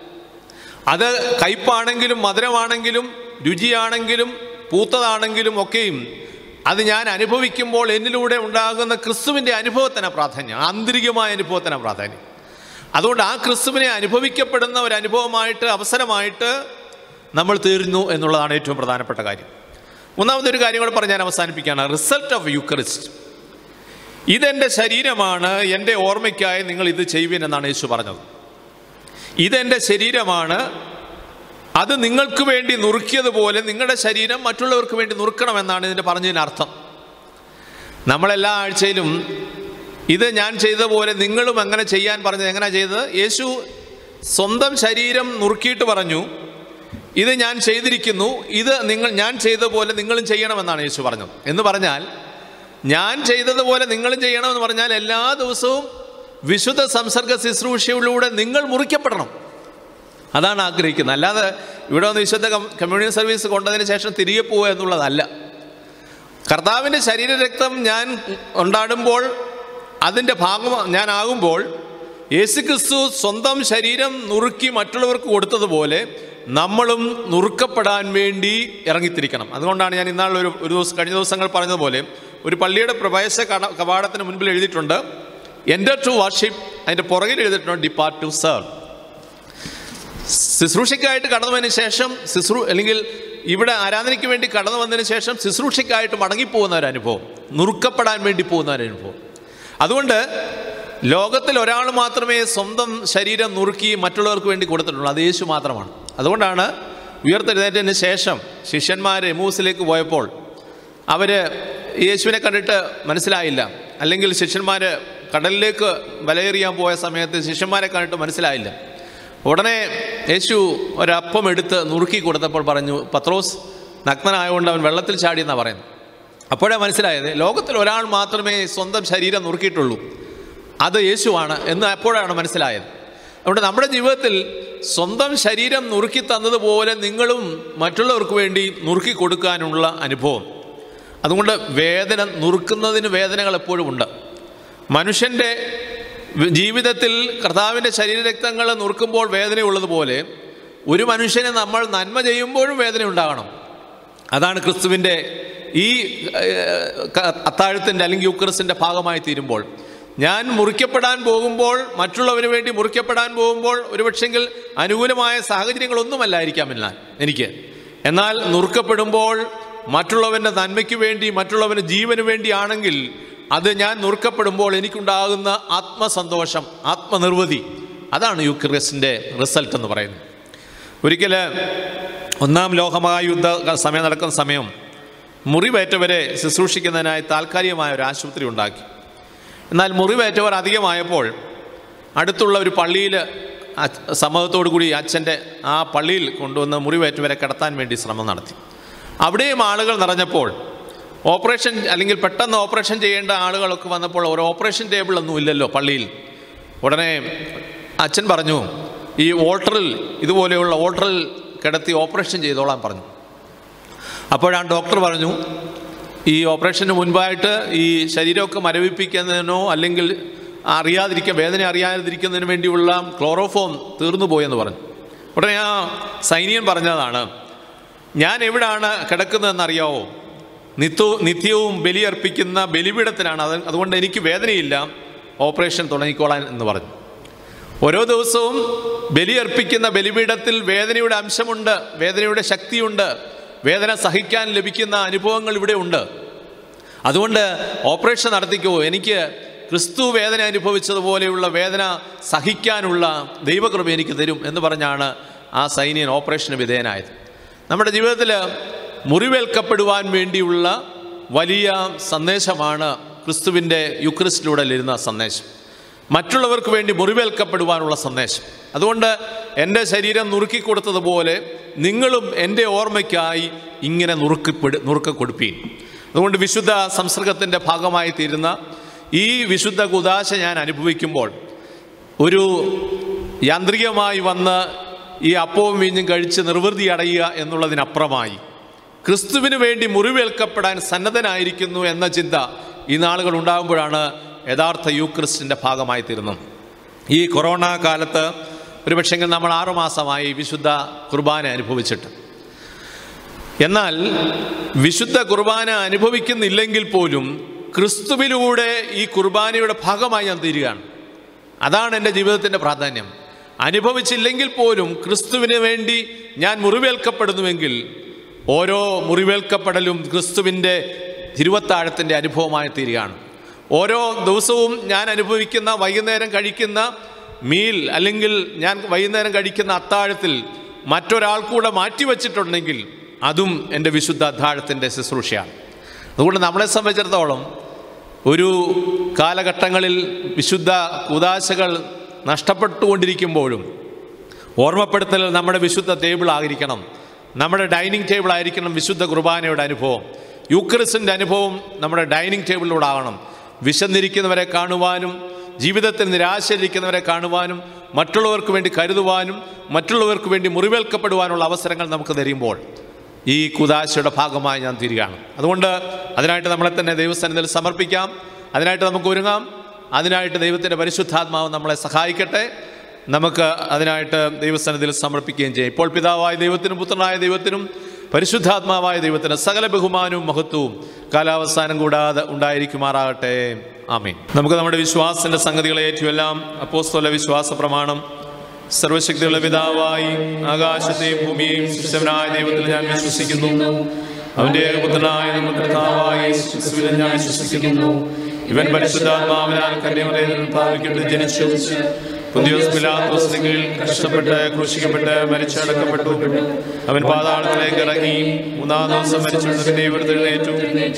അത് കയ്പാണെങ്കിലും മധുരമാണെങ്കിലും രുചിയാണെങ്കിലും പൂത്തതാണെങ്കിലും ഒക്കെയും അത് ഞാൻ അനുഭവിക്കുമ്പോൾ എന്നിലൂടെ ഉണ്ടാകുന്ന ക്രിസ്തുവിൻ്റെ അനുഭവത്തിന് പ്രാധാന്യം, ആന്തരികമായ അനുഭവത്തിന് പ്രാധാന്യം. അതുകൊണ്ട് ആ ക്രിസ്തുവിനെ അനുഭവിക്കപ്പെടുന്ന ഒരു അനുഭവമായിട്ട്, അവസരമായിട്ട് നമ്മൾ തീരുന്നു എന്നുള്ളതാണ് ഏറ്റവും പ്രധാനപ്പെട്ട കാര്യം. മൂന്നാമതൊരു കാര്യം കൂടെ പറഞ്ഞ് ഞാൻ അവസാനിപ്പിക്കുകയാണ്. Result of Eucharist. ഇതെൻ്റെ ശരീരമാണ്, എൻ്റെ ഓർമ്മയ്ക്കായി നിങ്ങൾ ഇത് ചെയ്യുവിൻ എന്നാണ് യേശു പറഞ്ഞത്. ഇതെൻ്റെ ശരീരമാണ്, അത് നിങ്ങൾക്ക് വേണ്ടി നുറുക്കിയതുപോലെ നിങ്ങളുടെ ശരീരം മറ്റുള്ളവർക്ക് വേണ്ടി നുറുക്കണമെന്നാണ് ഇതിൻ്റെ പറഞ്ഞതിനർത്ഥം. നമ്മളെല്ലാ ആഴ്ചയിലും ഇത് ഞാൻ ചെയ്ത പോലെ നിങ്ങളും അങ്ങനെ ചെയ്യാൻ പറഞ്ഞത് എങ്ങനെയാണ് ചെയ്തത്? യേശു സ്വന്തം ശരീരം നുറുക്കിയിട്ട് പറഞ്ഞു, ഇത് ഞാൻ ചെയ്തിരിക്കുന്നു, ഇത് നിങ്ങൾ ഞാൻ ചെയ്ത പോലെ നിങ്ങളും ചെയ്യണമെന്നാണ് യേശു പറഞ്ഞത്. എന്ന് പറഞ്ഞാൽ ഞാൻ ചെയ്തതുപോലെ നിങ്ങളും ചെയ്യണമെന്ന് പറഞ്ഞാൽ എല്ലാ ദിവസവും വിശുദ്ധ സംസർഗ ശുശ്രൂഷയിലൂടെ നിങ്ങൾ മുറിക്കപ്പെടണം. അതാണ് ആഗ്രഹിക്കുന്നത്. അല്ലാതെ ഇവിടെ വന്ന് വിശുദ്ധ കമ്മ്യൂണിറ്റി സർവീസ് കൊണ്ടതിന് ശേഷം തിരികെ പോവുക എന്നുള്ളതല്ല. കർത്താവിൻ്റെ ശരീരരക്തം ഞാൻ ഉണ്ടാടുമ്പോൾ അതിൻ്റെ ഭാഗം ഞാനാകുമ്പോൾ യേശുക്രിസ്തു സ്വന്തം ശരീരം നുറുക്കി മറ്റുള്ളവർക്ക് കൊടുത്തതുപോലെ നമ്മളും നുറുക്കപ്പെടാൻ വേണ്ടി ഇറങ്ങിത്തിരിക്കണം. അതുകൊണ്ടാണ് ഞാൻ ഇന്നാൾ ഒരു ഒരു ദിവസം കഴിഞ്ഞ ദിവസങ്ങൾ പറഞ്ഞതുപോലെ ഒരു പള്ളിയുടെ പ്രവേശ കവാടത്തിന് മുൻപിൽ എഴുതിയിട്ടുണ്ട് എൻ്റർ ടു വർഷിപ്പ്, അതിൻ്റെ പുറകിൽ എഴുതിയിട്ടുണ്ട് ഡിപ്പാർട്ട് ടു സെർവ്. ശുശ്രൂഷയ്ക്കായിട്ട് കടന്നുവന്നതിന് ശേഷം ശുശ്രൂ അല്ലെങ്കിൽ ഇവിടെ ആരാധനയ്ക്ക് വേണ്ടി കടന്നു വന്നതിന് ശേഷം ശുശ്രൂഷയ്ക്കായിട്ട് മടങ്ങിപ്പോകുന്ന ഒരു അനുഭവം, നുറുക്കപ്പെടാൻ വേണ്ടി പോകുന്ന ഒരു അനുഭവം. അതുകൊണ്ട് ലോകത്തിൽ ഒരാൾ മാത്രമേ സ്വന്തം ശരീരം നുറുക്കി മറ്റുള്ളവർക്ക് വേണ്ടി കൊടുത്തിട്ടുള്ളൂ, അത് യേശു മാത്രമാണ്. അതുകൊണ്ടാണ് ഉയർത്തെഴുന്നേറ്റതിന് ശേഷം ശിഷ്യന്മാർ എമൂസിലേക്ക് പോയപ്പോൾ അവർ യേശുവിനെ കണ്ടിട്ട് മനസ്സിലായില്ല, അല്ലെങ്കിൽ ശിഷ്യന്മാർ കടലിലേക്ക് വലയെറിയാൻ പോയ സമയത്ത് ശിഷ്യന്മാരെ കണ്ടിട്ട് മനസ്സിലായില്ല. ഉടനെ യേശു ഒരപ്പം എടുത്ത് നുറുക്കി കൊടുത്തപ്പോൾ പറഞ്ഞു, പത്രോസ് നഗ്നനായതുകൊണ്ട് അവൻ വെള്ളത്തിൽ ചാടിയെന്നാണ് പറയുന്നത്. അപ്പോഴേ മനസ്സിലായത് ലോകത്തിൽ ഒരാൾ മാത്രമേ സ്വന്തം ശരീരം നുറുക്കിയിട്ടുള്ളൂ, അത് യേശുവാണ് എന്ന് അപ്പോഴാണ് മനസ്സിലായത്. അതുകൊണ്ട് നമ്മുടെ ജീവിതത്തിൽ സ്വന്തം ശരീരം നുറുക്കി തന്നതുപോലെ നിങ്ങളും മറ്റുള്ളവർക്ക് വേണ്ടി നുറുക്കി കൊടുക്കാനുള്ള അനുഭവം. അതുകൊണ്ട് വേദന, നുറുക്കുന്നതിന് വേദനകൾ എപ്പോഴും ഉണ്ട്. മനുഷ്യൻ്റെ ജീവിതത്തിൽ കർത്താവിൻ്റെ ശരീരരക്തങ്ങൾ നുറുക്കുമ്പോൾ വേദനയുള്ളതുപോലെ ഒരു മനുഷ്യനെ നമ്മൾ നന്മ ചെയ്യുമ്പോഴും വേദന ഉണ്ടാകണം. അതാണ് ക്രിസ്തുവിൻ്റെ ഈ അത്താഴത്തിൻ്റെ അല്ലെങ്കിൽ യൂക്കറിസ്റ്റിൻ്റെ ഭാഗമായി തീരുമ്പോൾ ഞാൻ മുറിക്കപ്പെടാൻ പോകുമ്പോൾ, മറ്റുള്ളവന് വേണ്ടി മുറിക്കപ്പെടാൻ പോകുമ്പോൾ ഒരുപക്ഷെങ്കിൽ അനുകൂലമായ സാഹചര്യങ്ങളൊന്നുമല്ലായിരിക്കാം എന്നാൽ എനിക്ക്. എന്നാൽ നുറുക്കപ്പെടുമ്പോൾ മറ്റുള്ളവൻ്റെ നന്മയ്ക്ക് വേണ്ടി, മറ്റുള്ളവൻ്റെ ജീവന് വേണ്ടിയാണെങ്കിൽ അത് ഞാൻ നുറുക്കപ്പെടുമ്പോൾ എനിക്കുണ്ടാകുന്ന ആത്മസന്തോഷം, ആത്മനിർവൃതി, അതാണ് യൂക്കറിസ്റ്റിൻ്റെ റിസൾട്ട് എന്ന് പറയുന്നത്. ഒരിക്കൽ ഒന്നാം ലോകമഹായുദ്ധ സമയം നടക്കുന്ന സമയം മുറിവേറ്റവരെ ശുശ്രൂഷിക്കുന്നതിനായി താൽക്കാലികമായ ഒരു ആശുപത്രി ഉണ്ടാക്കി. എന്നാൽ മുറിവേറ്റവർ അധികമായപ്പോൾ അടുത്തുള്ള ഒരു പള്ളിയിൽ സമ്മതത്തോടു കൂടി അച്ഛൻ്റെ ആ പള്ളിയിൽ കൊണ്ടുവന്ന് മുറിവേറ്റവരെ കിടത്താൻ വേണ്ടി ശ്രമം നടത്തി. അവിടെയും ആളുകൾ നിറഞ്ഞപ്പോൾ ഓപ്പറേഷൻ അല്ലെങ്കിൽ പെട്ടെന്ന് ഓപ്പറേഷൻ ചെയ്യേണ്ട ആളുകളൊക്കെ വന്നപ്പോൾ ഒരു ഓപ്പറേഷൻ ടേബിളൊന്നും ഇല്ലല്ലോ പള്ളിയിൽ. ഉടനെ അച്ഛൻ പറഞ്ഞു, ഈ വോൾട്ടറിൽ, ഇതുപോലെയുള്ള വോൾട്ടറിൽ കിടത്തി ഓപ്പറേഷൻ ചെയ്തോളാൻ പറഞ്ഞു. അപ്പോഴാണ് ഡോക്ടർ പറഞ്ഞു, ഈ ഓപ്പറേഷന് മുൻപായിട്ട് ഈ ശരീരമൊക്കെ മരവിപ്പിക്കുന്നതിനോ അല്ലെങ്കിൽ അറിയാതിരിക്കുക വേദന അറിയാതിരിക്കുന്നതിന് വേണ്ടിയുള്ള ക്ലോറോഫോം തീർന്നു പോയെന്ന് പറഞ്ഞു. ഉടനെ ആ സൈനികൻ പറഞ്ഞതാണ്, ഞാൻ എവിടാണ് കിടക്കുന്നതെന്നറിയാവോ? നിത്യവും നിത്യവും ബലിയർപ്പിക്കുന്ന ബലിപീഠത്തിനാണ്. അത് അതുകൊണ്ട് എനിക്ക് വേദനയില്ല, ഓപ്പറേഷൻ തുടങ്ങിക്കോളാൻ എന്ന് പറഞ്ഞു. ഓരോ ദിവസവും ബലിയർപ്പിക്കുന്ന ബലിപീഠത്തിൽ വേദനയുടെ അംശമുണ്ട്, വേദനയുടെ ശക്തിയുണ്ട്, വേദന സഹിക്കാൻ ലഭിക്കുന്ന അനുഭവങ്ങൾ ഇവിടെ ഉണ്ട്. അതുകൊണ്ട് ഓപ്പറേഷൻ നടത്തിക്കോ, എനിക്ക് ക്രിസ്തു വേദന അനുഭവിച്ചതുപോലെയുള്ള വേദന സഹിക്കാനുള്ള ദൈവകൃപ എനിക്ക് തരും എന്ന് പറഞ്ഞാണ് ആ സൈനികൻ ഓപ്പറേഷന് വിധേയനായത്. നമ്മുടെ ജീവിതത്തിൽ മുറിവേൽക്കപ്പെടുവാൻ വേണ്ടിയുള്ള വലിയ സന്ദേശമാണ് ക്രിസ്തുവിൻ്റെ യുക്രിസ്റ്റിലൂടെ ലരുന്ന സന്ദേശം, മറ്റുള്ളവർക്ക് വേണ്ടി മുറിവേൽക്കപ്പെടുവാനുള്ള സന്ദേശം. അതുകൊണ്ട് എൻ്റെ ശരീരം നുറുക്കിക്കൊടുത്തതുപോലെ നിങ്ങളും എൻ്റെ ഓർമ്മയ്ക്കായി ഇങ്ങനെ നുറുക്കിപ്പെടു നുറുക്ക കൊടുപ്പീൻ. അതുകൊണ്ട് വിശുദ്ധ സംസർഗത്തിൻ്റെ ഭാഗമായി തീരുന്ന ഈ വിശുദ്ധ കുദാശ ഞാൻ അനുഭവിക്കുമ്പോൾ ഒരു യാന്ത്രികമായി വന്ന് ഈ അപ്പവും വീഞ്ഞും കഴിച്ച് നിർവൃതി അടയുക എന്നുള്ളതിനപ്പുറമായി ക്രിസ്തുവിന് വേണ്ടി മുറിവേൽക്കപ്പെടാൻ സന്നദ്ധനായിരിക്കുന്നു എന്ന ചിന്ത ഈ നാളുകൾ ഉണ്ടാകുമ്പോഴാണ് യഥാർത്ഥ യൂക്രിസ്റ്റിൻ്റെ ഭാഗമായി തീരുന്നത്. ഈ കൊറോണ കാലത്ത് ഒരുപക്ഷെങ്കിൽ നമ്മൾ ആറുമാസമായി വിശുദ്ധ കുർബാന അനുഭവിച്ചിട്ട്, എന്നാൽ വിശുദ്ധ കുർബാന അനുഭവിക്കുന്നില്ലെങ്കിൽ പോലും ക്രിസ്തുവിലൂടെ ഈ കുർബാനയുടെ ഭാഗമായി ഞാൻ തീരുകയാണ്. അതാണ് എൻ്റെ ജീവിതത്തിൻ്റെ പ്രാധാന്യം. അനുഭവിച്ചില്ലെങ്കിൽ പോലും ക്രിസ്തുവിന് വേണ്ടി ഞാൻ മുറിവേൽക്കപ്പെടുന്നുവെങ്കിൽ ഓരോ മുറിവേൽക്കപ്പെടലും ക്രിസ്തുവിൻ്റെ തിരുവത്താഴത്തിൻ്റെ അനുഭവമായി തീരുകയാണ്. ഓരോ ദിവസവും ഞാൻ അനുഭവിക്കുന്ന വൈകുന്നേരം കഴിക്കുന്ന മീൽ അല്ലെങ്കിൽ ഞാൻ വൈകുന്നേരം കഴിക്കുന്ന അത്താഴത്തിൽ മറ്റൊരാൾ കൂടെ മാറ്റിവെച്ചിട്ടുണ്ടെങ്കിൽ അതും എൻ്റെ വിശുദ്ധ അത്താഴത്തിൻ്റെ ശുശ്രൂഷയാണ്. അതുകൊണ്ട് നമ്മളെ സംബന്ധിച്ചിടത്തോളം ഒരു കാലഘട്ടങ്ങളിൽ വിശുദ്ധ കൂദാശകൾ നഷ്ടപ്പെട്ടുകൊണ്ടിരിക്കുമ്പോഴും ഓർമ്മപ്പെടുത്തൽ നമ്മുടെ വിശുദ്ധ ടേബിൾ ആയിരിക്കണം, നമ്മുടെ ഡൈനിങ് ടേബിൾ ആയിരിക്കണം വിശുദ്ധ കുർബാനയുടെ അനുഭവം. യൂക്രിസ്റ്റിൻ്റെ അനുഭവം നമ്മുടെ ഡൈനിങ് ടേബിളിലൂടെ ആകണം. വിശന്നിരിക്കുന്നവരെ കാണുവാനും ജീവിതത്തിൽ നിരാശയിരിക്കുന്നവരെ കാണുവാനും മറ്റുള്ളവർക്ക് വേണ്ടി കരുതുവാനും മറ്റുള്ളവർക്ക് വേണ്ടി മുറിവേൽക്കപ്പെടുവാനുള്ള അവസരങ്ങൾ നമുക്ക് തരുമ്പോൾ ഈ കുദാശയുടെ ഭാഗമായി ഞാൻ തീരുകയാണ്. അതുകൊണ്ട് അതിനായിട്ട് നമ്മളെ തന്നെ ദൈവസന്നിധിയിൽ സമർപ്പിക്കാം, അതിനായിട്ട് നമുക്ക് ഒരുങ്ങാം, അതിനായിട്ട് ദൈവത്തിൻ്റെ പരിശുദ്ധാത്മാവ് നമ്മളെ സഹായിക്കട്ടെ. നമുക്ക് അതിനായിട്ട് ദൈവസന്നിധിയിൽ സമർപ്പിക്കുകയും ചെയ്യും. ഇപ്പോൾ പിതാവായ ദൈവത്തിനും പുത്രനായ ദൈവത്തിനും പരിശുദ്ധാത്മാവായ ദൈവത്തിന് സകല ബഹുമാനവും മഹത്വവും കാലാവസാനം കൂടാതെ ഉണ്ടായിരിക്കുമാറാകട്ടെ. ആമേൻ. നമുക്ക് നമ്മുടെ വിശ്വാസത്തിൻ്റെ സംഗതികളെ ഏറ്റുമെല്ലാം അപ്പോസ്തല വിശ്വാസ പ്രമാണം. സർവശക്തിയുള്ള പിതാവായി ആകാശത്തെയും ഭൂമിയെയും സൃഷ്ടിച്ചവനായ ദൈവത്തിൽ ഞാൻ വിശ്വസിക്കുന്നു. അവന്റെ ഏകപുത്രനായ നമ്മുടെ കർത്താവായ യേശുക്രിസ്തുവിൽ ഞാൻ വിശ്വസിക്കുന്നു. ഇവൻ പരിശുദ്ധാത്മാവിനാൽ കന്യമറിയത്തിൽ പ്രാപിക്കപ്പെട്ട് ജനിച്ചു, പുന്തിയോസ് പിലാത്തോസിന്റെ കീഴിൽ കഷ്ടപ്പെട്ട് ക്രൂശിക്കപ്പെട്ട് മരിച്ചടക്കപ്പെട്ടു. അവൻ പാതാളത്തിലേക്ക് ഇറങ്ങി മൂന്നാം ദിവസം മരിച്ചെഴുന്നേറ്റ് ഉയർത്തെഴുന്നേറ്റു.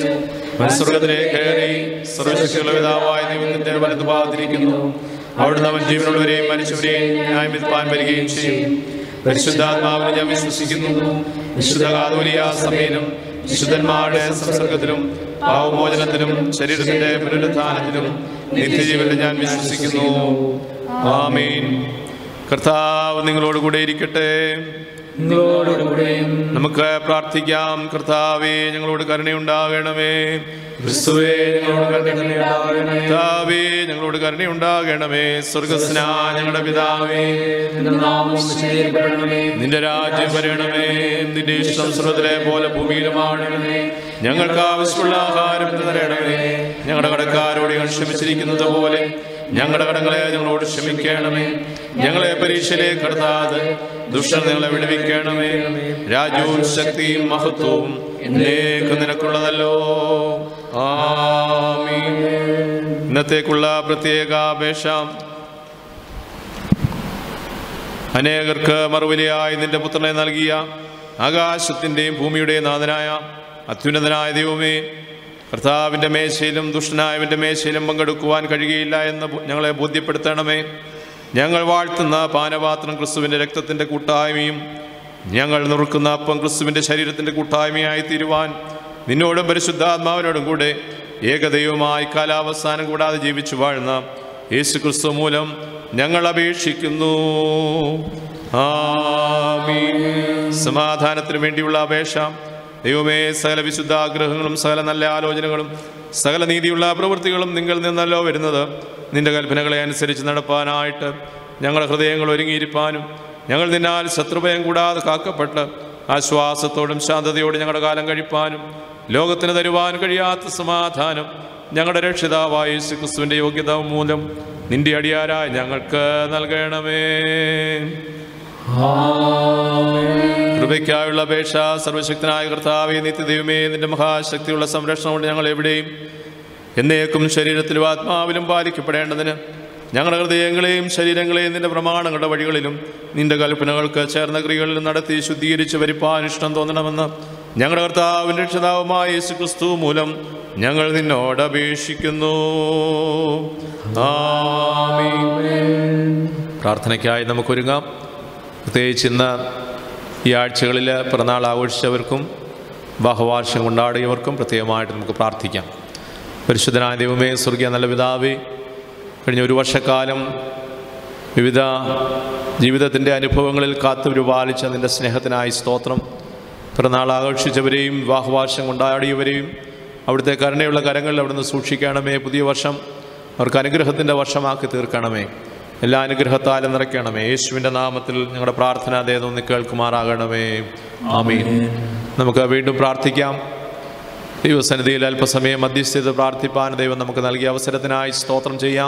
അവൻ സ്വർഗ്ഗത്തിലേക്ക് കയറി സർവശക്തിയുള്ള പിതാവായ ദൈവത്തിന്റെ വലതുഭാഗത്തിരിക്കുന്നു. അവിടുന്ന് അവൻ ജീവനുള്ളവരെയും മരിച്ചവരെയും ന്യായം വിധിപ്പാൻ വരികയും ചെയ്യും. പരിശുദ്ധാത്മാവിനെ ഞാൻ വിശ്വസിക്കുന്നു. വിശുദ്ധ കാതോലിക്കാ സഭയിലും വിശുദ്ധന്മാരുടെ സംസർഗത്തിലും പാപമോചനത്തിലും ശരീരത്തിന്റെ പുനരുത്ഥാനത്തിലും നിത്യജീവനിലും ഞാൻ വിശ്വസിക്കുന്നു. ആമേൻ. കർത്താവ് നിങ്ങളോട് കൂടെ ഇരിക്കട്ടെ. നിങ്ങളോടുകൂടെയും. നമുക്ക് പ്രാർത്ഥിക്കാം. കർത്താവേ, ഞങ്ങളോട് കരുണയുണ്ടാകണമേ. ക്രിസ്തുവേ, ഞങ്ങളോട് കരുണയുണ്ടാകണമേ. കർത്താവേ, ഞങ്ങളോട് കരുണയുണ്ടാകണമേ. സ്വർഗ്ഗസ്ഥനായ ഞങ്ങളുടെ പിതാവേ, നിന്റെ നാമം വിശുദ്ധീകരിക്കപ്പെടണമേ. നിന്റെ രാജ്യം വരണമേ. നിന്റെ ഇഷ്ടം സ്വർഗ്ഗത്തിലെ പോലെ ഭൂമിയിലുമാകണമേ. ഞങ്ങൾക്ക് ആവശ്യമുള്ള ആഹാരം ഇന്ന് തരണമേ. ഞങ്ങളുടെ കടക്കാരോട് ഞങ്ങൾ ക്ഷമിച്ചിരിക്കുന്നത് പോലെ ഞങ്ങളുടെ കടങ്ങളെ ഞങ്ങളോട് ക്ഷമിക്കണമേ. ഞങ്ങളെ പരീക്ഷയിലേക്ക് കടത്താതെ ദുഷ്ടൻ ഞങ്ങളെ വിടുവിക്കണമേ. രാജ്യവും ശക്തിയും മഹത്വവും എന്നേക്കും നിനക്കുള്ളതല്ലോ. ആമീൻ. ഇന്നത്തേക്കുള്ള പ്രത്യേക അപേക്ഷ. അനേകർക്ക് മറുവിലയായി നിന്റെ പുത്രനെ നൽകിയ ആകാശത്തിൻ്റെയും ഭൂമിയുടെയും നാഥനായ അത്യുന്നതനായ ദൈവമേ, കർത്താവിൻ്റെ മേശയിലും ദുഷ്ടനായവൻ്റെ മേശയിലും പങ്കെടുക്കുവാൻ കഴിയുകയില്ല എന്ന് ഞങ്ങളെ ബോധ്യപ്പെടുത്തണമേ. ഞങ്ങൾ വാഴ്ത്തുന്ന പാനപാത്രം ക്രിസ്തുവിൻ്റെ രക്തത്തിൻ്റെ കൂട്ടായ്മയും ഞങ്ങൾ നുറുക്കുന്ന അപ്പം ക്രിസ്തുവിൻ്റെ ശരീരത്തിൻ്റെ കൂട്ടായ്മയായി തീരുവാൻ നിന്നോടും പരിശുദ്ധാത്മാവിനോടും കൂടെ ഏകദൈവമായി കാലാവസാനം കൂടാതെ ജീവിച്ചു വാഴുന്ന യേശു ക്രിസ്തു മൂലം ഞങ്ങൾ അപേക്ഷിക്കുന്നു. ആമീൻ. സമാധാനത്തിന് വേണ്ടിയുള്ള അപേക്ഷ. ദൈവമേ, സകല വിശുദ്ധാഗ്രഹങ്ങളും സകല നല്ല ആലോചനകളും സകല നീതിയുള്ള പ്രവൃത്തികളും നിങ്ങൾ നിന്നല്ലോ വരുന്നത്. നിന്റെ കൽപ്പനകളെ അനുസരിച്ച് നടപ്പാനായിട്ട് ഞങ്ങളുടെ ഹൃദയങ്ങൾ ഒരുങ്ങിയിരിപ്പാനും ഞങ്ങൾ നിന്നാൽ ശത്രുഭയം കൂടാതെ കാക്കപ്പെട്ട് ആശ്വാസത്തോടും ശാന്തതയോടും ഞങ്ങളുടെ കാലം കഴിപ്പാനും ലോകത്തിന് തരുവാൻ കഴിയാത്ത സമാധാനം ഞങ്ങളുടെ രക്ഷിതാവായ യേശു ക്രിസ്തുവിൻ്റെ യോഗ്യത മൂലം നിന്റെ അടിയാരായ ഞങ്ങൾക്ക് നൽകണമേ. കൃപയ്ക്കായുള്ള അപേക്ഷ. സർവശക്തനായ കർത്താവേ, നിത്യദൈവമേ, നിന്റെ മഹാശക്തിയുള്ള സംരക്ഷണം കൊണ്ട് ഞങ്ങൾ എവിടെയും എന്നേക്കും ശരീരത്തിലും ആത്മാവിലും പാലിക്കപ്പെടേണ്ടതിന് ഞങ്ങളുടെ ഹൃദയങ്ങളെയും ശരീരങ്ങളെയും നിന്റെ പ്രമാണങ്ങളുടെ വഴികളിലും നിന്റെ കൽപ്പനകൾക്ക് ചേർന്ന ക്രിയകളിലും നടത്തി ശുദ്ധീകരിച്ച് വരിപ്പാൻ ഇഷ്ടം തോന്നണമെന്ന് ഞങ്ങളുടെ കർത്താവിൻ്റെ രക്ഷിതാവുമായ യേശു ക്രിസ്തു മൂലം ഞങ്ങൾ നിന്നോട് അപേക്ഷിക്കുന്നു. ആമീൻ. പ്രാർത്ഥനയ്ക്കായി നമുക്കൊരുങ്ങാം. പ്രത്യേകിച്ച് ഇന്ന് ഈ ആഴ്ചകളിൽ പിറന്നാൾ ആഘോഷിച്ചവർക്കും വിവാഹവാർഷികം കൊണ്ടാടിയവർക്കും പ്രത്യേകമായിട്ട് നമുക്ക് പ്രാർത്ഥിക്കാം. പരിശുദ്ധനായ ദൈവമേ, സ്വർഗീയ നല്ല പിതാവേ, കഴിഞ്ഞ ഒരു വർഷക്കാലം വിവിധ ജീവിതത്തിൻ്റെ അനുഭവങ്ങളിൽ കാത്തുപരിപാലിച്ച നിൻ്റെ സ്നേഹത്തിനായി സ്തോത്രം. പിറന്നാൾ ആഘോഷിച്ചവരെയും വിവാഹവാർഷികം കൊണ്ടാടിയവരെയും അവിടുത്തെ കരുണയുള്ള കരങ്ങളിൽ അവിടുന്ന് സൂക്ഷിക്കണമേ. പുതിയ വർഷം അവർക്ക് അനുഗ്രഹത്തിൻ്റെ വർഷമാക്കി തീർക്കണമേ. എല്ലാ അനുഗ്രഹത്താലും നിറയ്ക്കണമേ. യേശുവിൻ്റെ നാമത്തിൽ ഞങ്ങളുടെ പ്രാർത്ഥന ദൈവം ഒന്ന് കേൾക്കുമാറാകണമേ. ആമീൻ. നമുക്ക് വീണ്ടും പ്രാർത്ഥിക്കാം. ദൈവസന്നിധിയിൽ അല്പസമയം മധ്യസ്ഥത പ്രാർത്ഥിപ്പാൻ ദൈവം നമുക്ക് നൽകിയ അവസരത്തിനായി സ്തോത്രം ചെയ്യാം.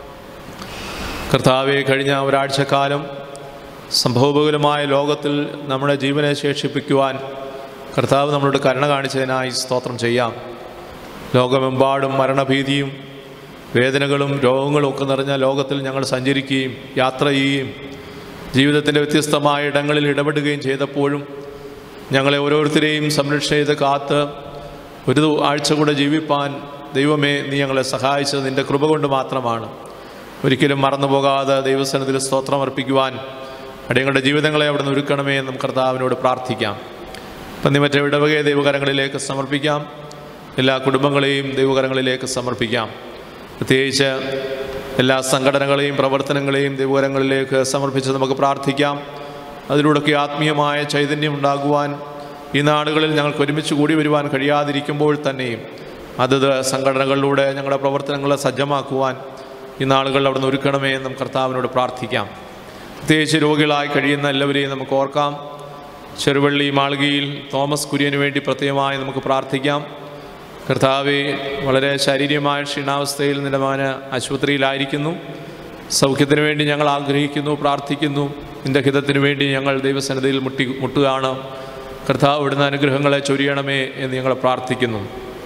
കർത്താവെ, കഴിഞ്ഞ ഒരാഴ്ചക്കാലം സംഭവബഹുലമായ ലോകത്തിൽ നമ്മുടെ ജീവനെ ശേഷിപ്പിക്കുവാൻ കർത്താവ് നമ്മളോട് കരുണ കാണിച്ചതിനായി സ്തോത്രം ചെയ്യാം. ലോകമെമ്പാടും മരണഭീതിയും വേദനകളും രോഗങ്ങളും ഒക്കെ നിറഞ്ഞ ലോകത്തിൽ ഞങ്ങൾ സഞ്ചരിക്കുകയും യാത്ര ചെയ്യുകയും ജീവിതത്തിൻ്റെ വ്യത്യസ്തമായ ഇടങ്ങളിൽ ഇടപെടുകയും ചെയ്തപ്പോഴും ഞങ്ങളെ ഓരോരുത്തരെയും സംരക്ഷണം ചെയ്ത് കാത്ത് ഒരു ആഴ്ച കൂടെ ജീവിപ്പാൻ ദൈവമേ, നീ ഞങ്ങളെ സഹായിച്ചത് നിൻ്റെ കൃപ കൊണ്ട് മാത്രമാണ്. ഒരിക്കലും മറന്നു പോകാതെ ദൈവസന്നിധിയിൽ സ്തോത്രം അർപ്പിക്കുവാൻ അടിയങ്ങളുടെ ജീവിതങ്ങളെ അവിടെ നിന്ന് ഒരുക്കണമേ എന്നും കർത്താവിനോട് പ്രാർത്ഥിക്കാം. അപ്പം മറ്റേ ഇടവകയെ ദൈവകരങ്ങളിലേക്ക് സമർപ്പിക്കാം. എല്ലാ കുടുംബങ്ങളെയും ദൈവകരങ്ങളിലേക്ക് സമർപ്പിക്കാം. പ്രത്യേകിച്ച് എല്ലാ സംഘടനകളെയും പ്രവർത്തനങ്ങളെയും ദൈവകരങ്ങളിലേക്ക് സമർപ്പിച്ച് നമുക്ക് പ്രാർത്ഥിക്കാം. അതിലൂടെയൊക്കെ ആത്മീയമായ ചൈതന്യം ഉണ്ടാകുവാൻ ഈ നാടുകളിൽ ഞങ്ങൾക്ക് ഒരുമിച്ച് കൂടി വരുവാൻ കഴിയാതിരിക്കുമ്പോൾ തന്നെയും അതത് സംഘടനകളിലൂടെ ഞങ്ങളുടെ പ്രവർത്തനങ്ങളെ സജ്ജമാക്കുവാൻ ഈ നാളുകളിൽ അവിടെ നിന്ന് ഒരുക്കണമേ എന്നും കർത്താവിനോട് പ്രാർത്ഥിക്കാം. പ്രത്യേകിച്ച് രോഗികളായി കഴിയുന്ന എല്ലാവരെയും നമുക്ക് ഓർക്കാം. ചെറുവള്ളി മാളികയിൽ തോമസ് കുര്യന് വേണ്ടി പ്രത്യേകമായി നമുക്ക് പ്രാർത്ഥിക്കാം. കർത്താവെ, വളരെ ശാരീരികമായ ക്ഷീണാവസ്ഥയിൽ നിന്റെ മകന് ആശുപത്രിയിലായിരിക്കുന്നു. സൗഖ്യത്തിന് വേണ്ടി ഞങ്ങൾ ആഗ്രഹിക്കുന്നു, പ്രാർത്ഥിക്കുന്നു. നിൻ്റെ ഹിതത്തിന് വേണ്ടി ഞങ്ങൾ ദൈവസന്നിധിയിൽ മുട്ടി മുട്ടുകയാണ്. കർത്താവ് ഇവിടുന്ന് അനുഗ്രഹങ്ങളെ ചൊരിയണമേ എന്ന് ഞങ്ങൾ പ്രാർത്ഥിക്കുന്നു.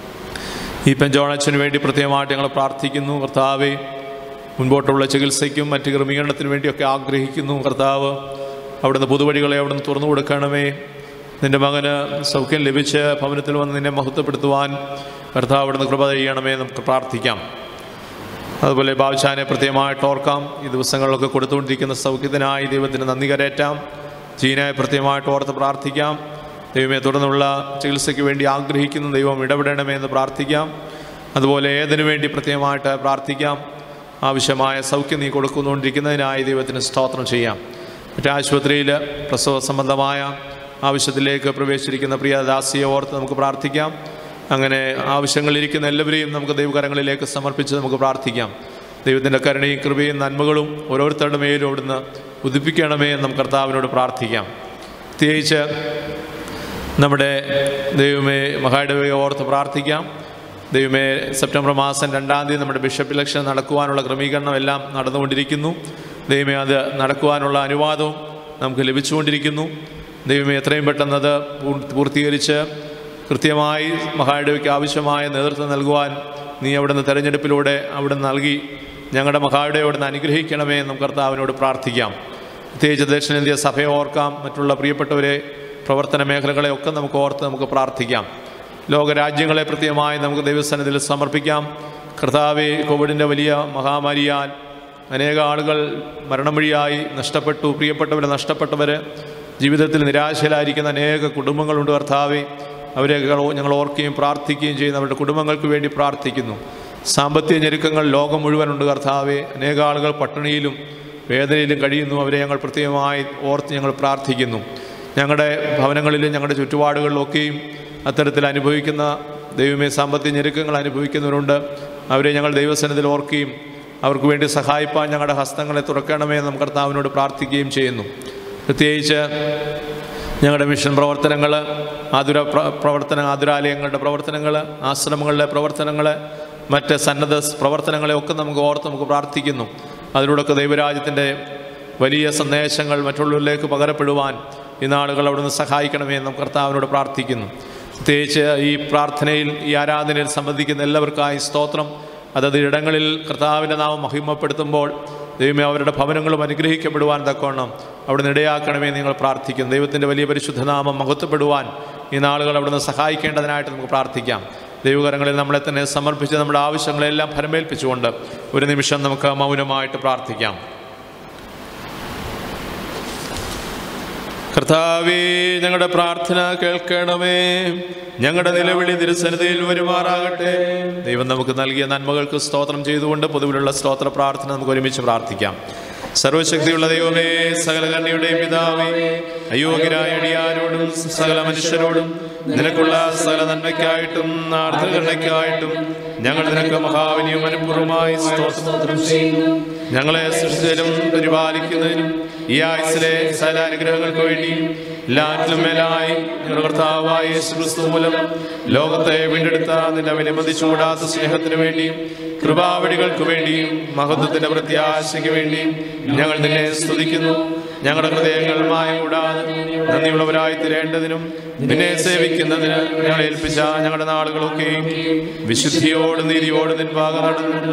ഈ പെഞ്ചോണച്ചന് വേണ്ടി പ്രത്യേകമായിട്ട് ഞങ്ങൾ പ്രാർത്ഥിക്കുന്നു. കർത്താവെ, മുൻപോട്ടുള്ള ചികിത്സയ്ക്കും മറ്റ് ക്രമീകരണത്തിന് വേണ്ടിയൊക്കെ ആഗ്രഹിക്കുന്നു. കർത്താവ്, അവിടുന്ന് പുതുവഴികളെ അവിടുന്ന് തുറന്നു കൊടുക്കണമേ. നിൻ്റെ മകന് സൗഖ്യം ലഭിച്ച് ഭവനത്തിൽ വന്ന് നിന്നെ മഹത്വപ്പെടുത്തുവാൻ കർത്താവ് അവിടുന്ന് കൃപ ചെയ്യണമേ നമുക്ക് പ്രാർത്ഥിക്കാം. അതുപോലെ ബാബുശാനെ പ്രത്യേകമായിട്ട് ഓർക്കാം. ഈ ദിവസങ്ങളിലൊക്കെ കൊടുത്തുകൊണ്ടിരിക്കുന്ന സൗഖ്യത്തിനായി ദൈവത്തിന് നന്ദി കരേറ്റാം. ജീനായി പ്രത്യേകമായിട്ട് ഓർത്ത് പ്രാർത്ഥിക്കാം. ദൈവമേ, തുടർന്നുള്ള ചികിത്സയ്ക്ക് വേണ്ടി ആഗ്രഹിക്കുന്ന ദൈവം ഇടപെടണമേ എന്ന് പ്രാർത്ഥിക്കാം. അതുപോലെ ഏതിനു വേണ്ടി പ്രത്യേകമായിട്ട് പ്രാർത്ഥിക്കാം. ആവശ്യമായ സൗഖ്യം നീ കൊടുക്കുന്നുകൊണ്ടിരിക്കുന്നതിനായി ദൈവത്തിന് സ്തോത്രം ചെയ്യാം. മറ്റേ ആശുപത്രിയിൽ പ്രസവ സംബന്ധമായ ആവശ്യത്തിലേക്ക് പ്രവേശിച്ചിരിക്കുന്ന പ്രിയ ദാസിയെ ഓർത്ത് നമുക്ക് പ്രാർത്ഥിക്കാം. അങ്ങനെ ആവശ്യങ്ങളിരിക്കുന്ന എല്ലാവരെയും നമുക്ക് ദൈവകരങ്ങളിലേക്ക് സമർപ്പിച്ച് നമുക്ക് പ്രാർത്ഥിക്കാം. ദൈവത്തിൻ്റെ കരുണയും കൃപയും നന്മകളും ഓരോരുത്തരുടെ മേലും അവിടുന്ന് ഉദിപ്പിക്കണമേ എന്ന് നമുക്ക് കർത്താവിനോട് പ്രാർത്ഥിക്കാം. പ്രത്യേകിച്ച് നമ്മുടെ ദൈവമേ മഹായിടവയെ ഓർത്ത് പ്രാർത്ഥിക്കാം. ദൈവമേ സെപ്റ്റംബർ മാസം രണ്ടാം തീയതി നമ്മുടെ ബിഷപ്പ് ഇലക്ഷൻ നടക്കുവാനുള്ള ക്രമീകരണം എല്ലാം നടന്നുകൊണ്ടിരിക്കുന്നു. ദൈവമേ അത് നടക്കുവാനുള്ള അനുവാദവും നമുക്ക് ലഭിച്ചുകൊണ്ടിരിക്കുന്നു. ദൈവമേ എത്രയും പെട്ടെന്നത് പൂർത്തീകരിച്ച് കൃത്യമായി മഹായിടവയ്ക്ക് ആവശ്യമായ നേതൃത്വം നൽകുവാൻ നീ അവിടുന്ന് തെരഞ്ഞെടുപ്പിലൂടെ അവിടുന്ന് നൽകി ഞങ്ങളുടെ മഹായിടവയെ അവിടുന്ന് അനുഗ്രഹിക്കണമേ എന്ന് കർത്താവിനോട് പ്രാർത്ഥിക്കാം. പ്രത്യേകിച്ച് ദക്ഷിണേന്ത്യ സഭയെ ഓർക്കാം. മറ്റുള്ള പ്രിയപ്പെട്ടവരെ പ്രവർത്തന മേഖലകളെ ഒക്കെ നമുക്ക് ഓർത്ത് നമുക്ക് പ്രാർത്ഥിക്കാം. ലോകരാജ്യങ്ങളെ പ്രത്യേകമായി നമുക്ക് ദൈവസന്നിധിയിൽ സമർപ്പിക്കാം. കർത്താവെ, കോവിഡിൻ്റെ വലിയ മഹാമാരിയാൽ അനേക ആളുകൾ മരണം വഴിയായി നഷ്ടപ്പെട്ടു. പ്രിയപ്പെട്ടവർ നഷ്ടപ്പെട്ടവർ, ജീവിതത്തിൽ നിരാശയിലായിരിക്കുന്ന അനേക കുടുംബങ്ങളുണ്ട്. കർത്താവെ, അവരെ ഞങ്ങൾ ഓർക്കുകയും പ്രാർത്ഥിക്കുകയും ചെയ്യുന്ന അവരുടെ കുടുംബങ്ങൾക്ക് വേണ്ടി പ്രാർത്ഥിക്കുന്നു. സാമ്പത്തിക ഞെരുക്കങ്ങൾ ലോകം മുഴുവനുണ്ട്. കർത്താവെ, അനേക ആളുകൾ പട്ടിണിയിലും വേദനയിലും കഴിയുന്നു. അവരെ ഞങ്ങൾ പ്രത്യേകമായി ഓർത്ത് ഞങ്ങൾ പ്രാർത്ഥിക്കുന്നു. ഞങ്ങളുടെ ഭവനങ്ങളിലും ഞങ്ങളുടെ ചുറ്റുപാടുകളിലൊക്കെയും അത്തരത്തിൽ അനുഭവിക്കുന്ന ദൈവമേ സാമ്പത്തിക ഞെരുക്കങ്ങൾ അനുഭവിക്കുന്നവരുണ്ട്. അവരെ ഞങ്ങൾ ദൈവസന്നിധിയിൽ ഓർക്കുകയും അവർക്ക് വേണ്ടി സഹായിപ്പാൻ ഞങ്ങളുടെ ഹസ്തങ്ങളെ തുറക്കണമേ എന്ന് നമുക്ക് കർത്താവിനോട് പ്രാർത്ഥിക്കുകയും ചെയ്യുന്നു. പ്രത്യേകിച്ച് ഞങ്ങളുടെ മിഷൻ പ്രവർത്തനങ്ങൾ, ആതുര പ്രവർത്തന ആതുരാലയങ്ങളുടെ പ്രവർത്തനങ്ങൾ, ആശ്രമങ്ങളിലെ പ്രവർത്തനങ്ങൾ, മറ്റ് സന്നദ്ധ പ്രവർത്തനങ്ങളെ ഒക്കെ നമുക്ക് ഓർത്ത് നമുക്ക് പ്രാർത്ഥിക്കുന്നു. അതിലൂടെയൊക്കെ ദൈവരാജ്യത്തിൻ്റെ വലിയ സന്ദേശങ്ങൾ മറ്റുള്ളവരിലേക്ക് പകരപ്പെടുവാൻ ഈ നാളുകൾ അവിടുന്ന് സഹായിക്കണമേ എന്ന് നമുക്ക് കർത്താവിനോട് പ്രാർത്ഥിക്കുന്നു. പ്രത്യേകിച്ച് ഈ പ്രാർത്ഥനയിൽ ഈ ആരാധനയിൽ സംബന്ധിക്കുന്ന എല്ലാവർക്കായി സ്തോത്രം. അതത് ഇടങ്ങളിൽ കർത്താവിൻ്റെ നാമം മഹിമപ്പെടുത്തുമ്പോൾ ദൈവമേ അവരുടെ ഭവനങ്ങളും അനുഗ്രഹിക്കപ്പെടുവാൻ തക്കവണ്ണം അവിടുന്ന് ഇടയാക്കണമേ നിങ്ങൾ പ്രാർത്ഥിക്കുന്നു. ദൈവത്തിൻ്റെ വലിയ പരിശുദ്ധനാമം മഹത്വപ്പെടുവാൻ ഈ നാളുകൾ അവിടുന്ന് സഹായിക്കേണ്ടതിനായിട്ട് നമുക്ക് പ്രാർത്ഥിക്കാം. ദൈവകരങ്ങളിൽ നമ്മളെ തന്നെ സമർപ്പിച്ച് നമ്മുടെ ആവശ്യങ്ങളെല്ലാം ഫലമേൽപ്പിച്ചുകൊണ്ട് ഒരു നിമിഷം നമുക്ക് മൗനമായിട്ട് പ്രാർത്ഥിക്കാം. കർത്താവേ, ഞങ്ങളുടെ പ്രാർത്ഥന കേൾക്കണമേ. ഞങ്ങളുടെ നിലവിളി തിരുസന്നിധിയിൽ വരുമാറാകട്ടെ. ദൈവം നമുക്ക് നൽകിയ നന്മകൾക്ക് സ്തോത്രം ചെയ്തുകൊണ്ട് പൊതുവിലുള്ള സ്തോത്ര പ്രാർത്ഥന നമുക്ക് ഒരുമിച്ച് പ്രാർത്ഥിക്കാം. സർവശക്തിയുള്ള ദൈവമേ, സകല കരുണയുടെയും പിതാവേ, അയോഗ്യരായ അടിയാരോടും സകല മനുഷ്യരോടും നിനക്കുള്ള സകല നന്മയ്ക്കായിട്ടും ആർദ്രകരുണയ്ക്കായിട്ടും ഞങ്ങൾ നിനക്ക് മഹാവിനിയും അനുപൂർവമായി സ്തോത്രം ചെയ്യുന്നു. ഞങ്ങളെ സൃഷ്ടിച്ചതിനും പരിപാലിക്കുന്നതിനും ഈ ആയുസ്സിലെ സകല അനുഗ്രഹങ്ങൾക്ക് വേണ്ടിയും എല്ലാറ്റിലും മേലായി ഞങ്ങളുടെ കർത്താവായ യേശു ക്രിസ്തു മൂലം ലോകത്തെ വീണ്ടെടുത്ത നിന്റെ വിലമതിച്ചുകൂടാത്ത സ്നേഹത്തിന് വേണ്ടിയും കൃപാവടികൾക്ക് വേണ്ടിയും മഹത്വത്തിന്റെ പ്രത്യാശയ്ക്ക് വേണ്ടിയും ഞങ്ങൾ നിന്നെ സ്തുതിക്കുന്നു. ഞങ്ങളുടെ ഹൃദയങ്ങൾ മായം കൂടാതെ നന്ദിയുള്ളവരായി തീരേണ്ടതിനും നിന്നെ സേവിക്കുന്നതിന് ഞങ്ങളെ ഏൽപ്പിച്ച ഞങ്ങളുടെ നാളുകളൊക്കെയും വിശുദ്ധിയോട് നീതിയോട് നിൻപാകം നടന്നു.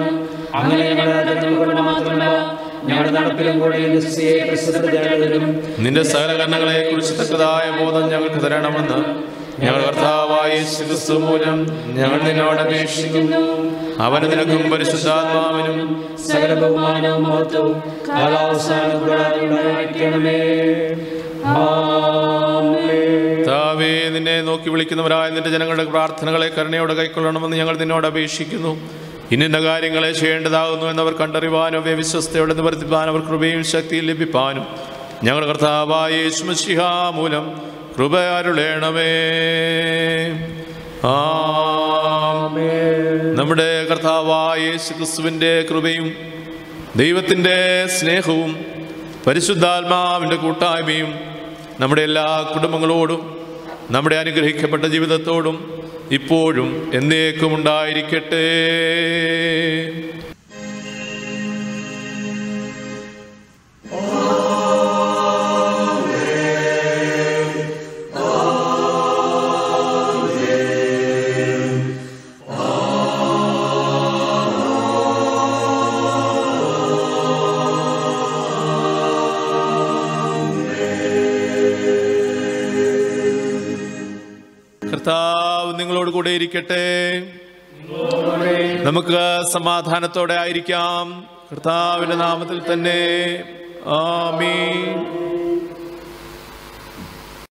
നിന്റെ സകല കർണങ്ങളെ കുറിച്ച് തക്കതായ ബോധം ഞങ്ങൾക്ക് തരണമെന്ന് ഞങ്ങൾ കർത്താവായ യേശു ക്രിസ്തു മൂലം ഞങ്ങൾ നിന്നോട് അപേക്ഷിക്കുന്നു. അവന് നിനക്കും പരിശുദ്ധാത്മാവിനും സകല ബഹുമാനവും മഹത്വവും കാലാവസാനം കൂടാതെ ഉണ്ടായിരിക്കണമേ. കർത്താവേ, നിന്നെ നോക്കി വിളിക്കുന്നവരായ നിന്റെ ജനങ്ങളുടെ പ്രാർത്ഥനകളെ കരുണയോടെ കൈക്കൊള്ളണമെന്ന് ഞങ്ങൾ നിന്നോട് അപേക്ഷിക്കുന്നു. ഇന്ന കാര്യങ്ങളെ ചെയ്യേണ്ടതാകുന്നു എന്നവർ കണ്ടറിവാനും അവയെ വിശ്വസ്തയോടെ നിവർത്തിപ്പാനും അവർ കൃപയും ശക്തിയും ലഭിപ്പാനും ഞങ്ങളുടെ കർത്താവായ യേശു മിശിഹ മൂലം കൃപ അരുളേണമേ. ആമേൻ. നമ്മുടെ കർത്താവായ യേശു ക്രിസ്തുവിൻ്റെ കൃപയും ദൈവത്തിൻ്റെ സ്നേഹവും പരിശുദ്ധാത്മാവിൻ്റെ കൂട്ടായ്മയും നമ്മുടെ എല്ലാ കുടുംബങ്ങളോടും നമ്മുടെ അനുഗ്രഹിക്കപ്പെട്ട ജീവിതത്തോടും ഇപ്പോഴും എന്നേക്കും ഉണ്ടായിരിക്കട്ടെ. കർത്താവ് നിങ്ങളോട് കൂടെ ഇരിക്കട്ടെ. നമുക്ക് സമാധാനത്തോടെ ആയിരിക്കാം. കർത്താവിന്റെ നാമത്തിൽ തന്നെ ആമീൻ.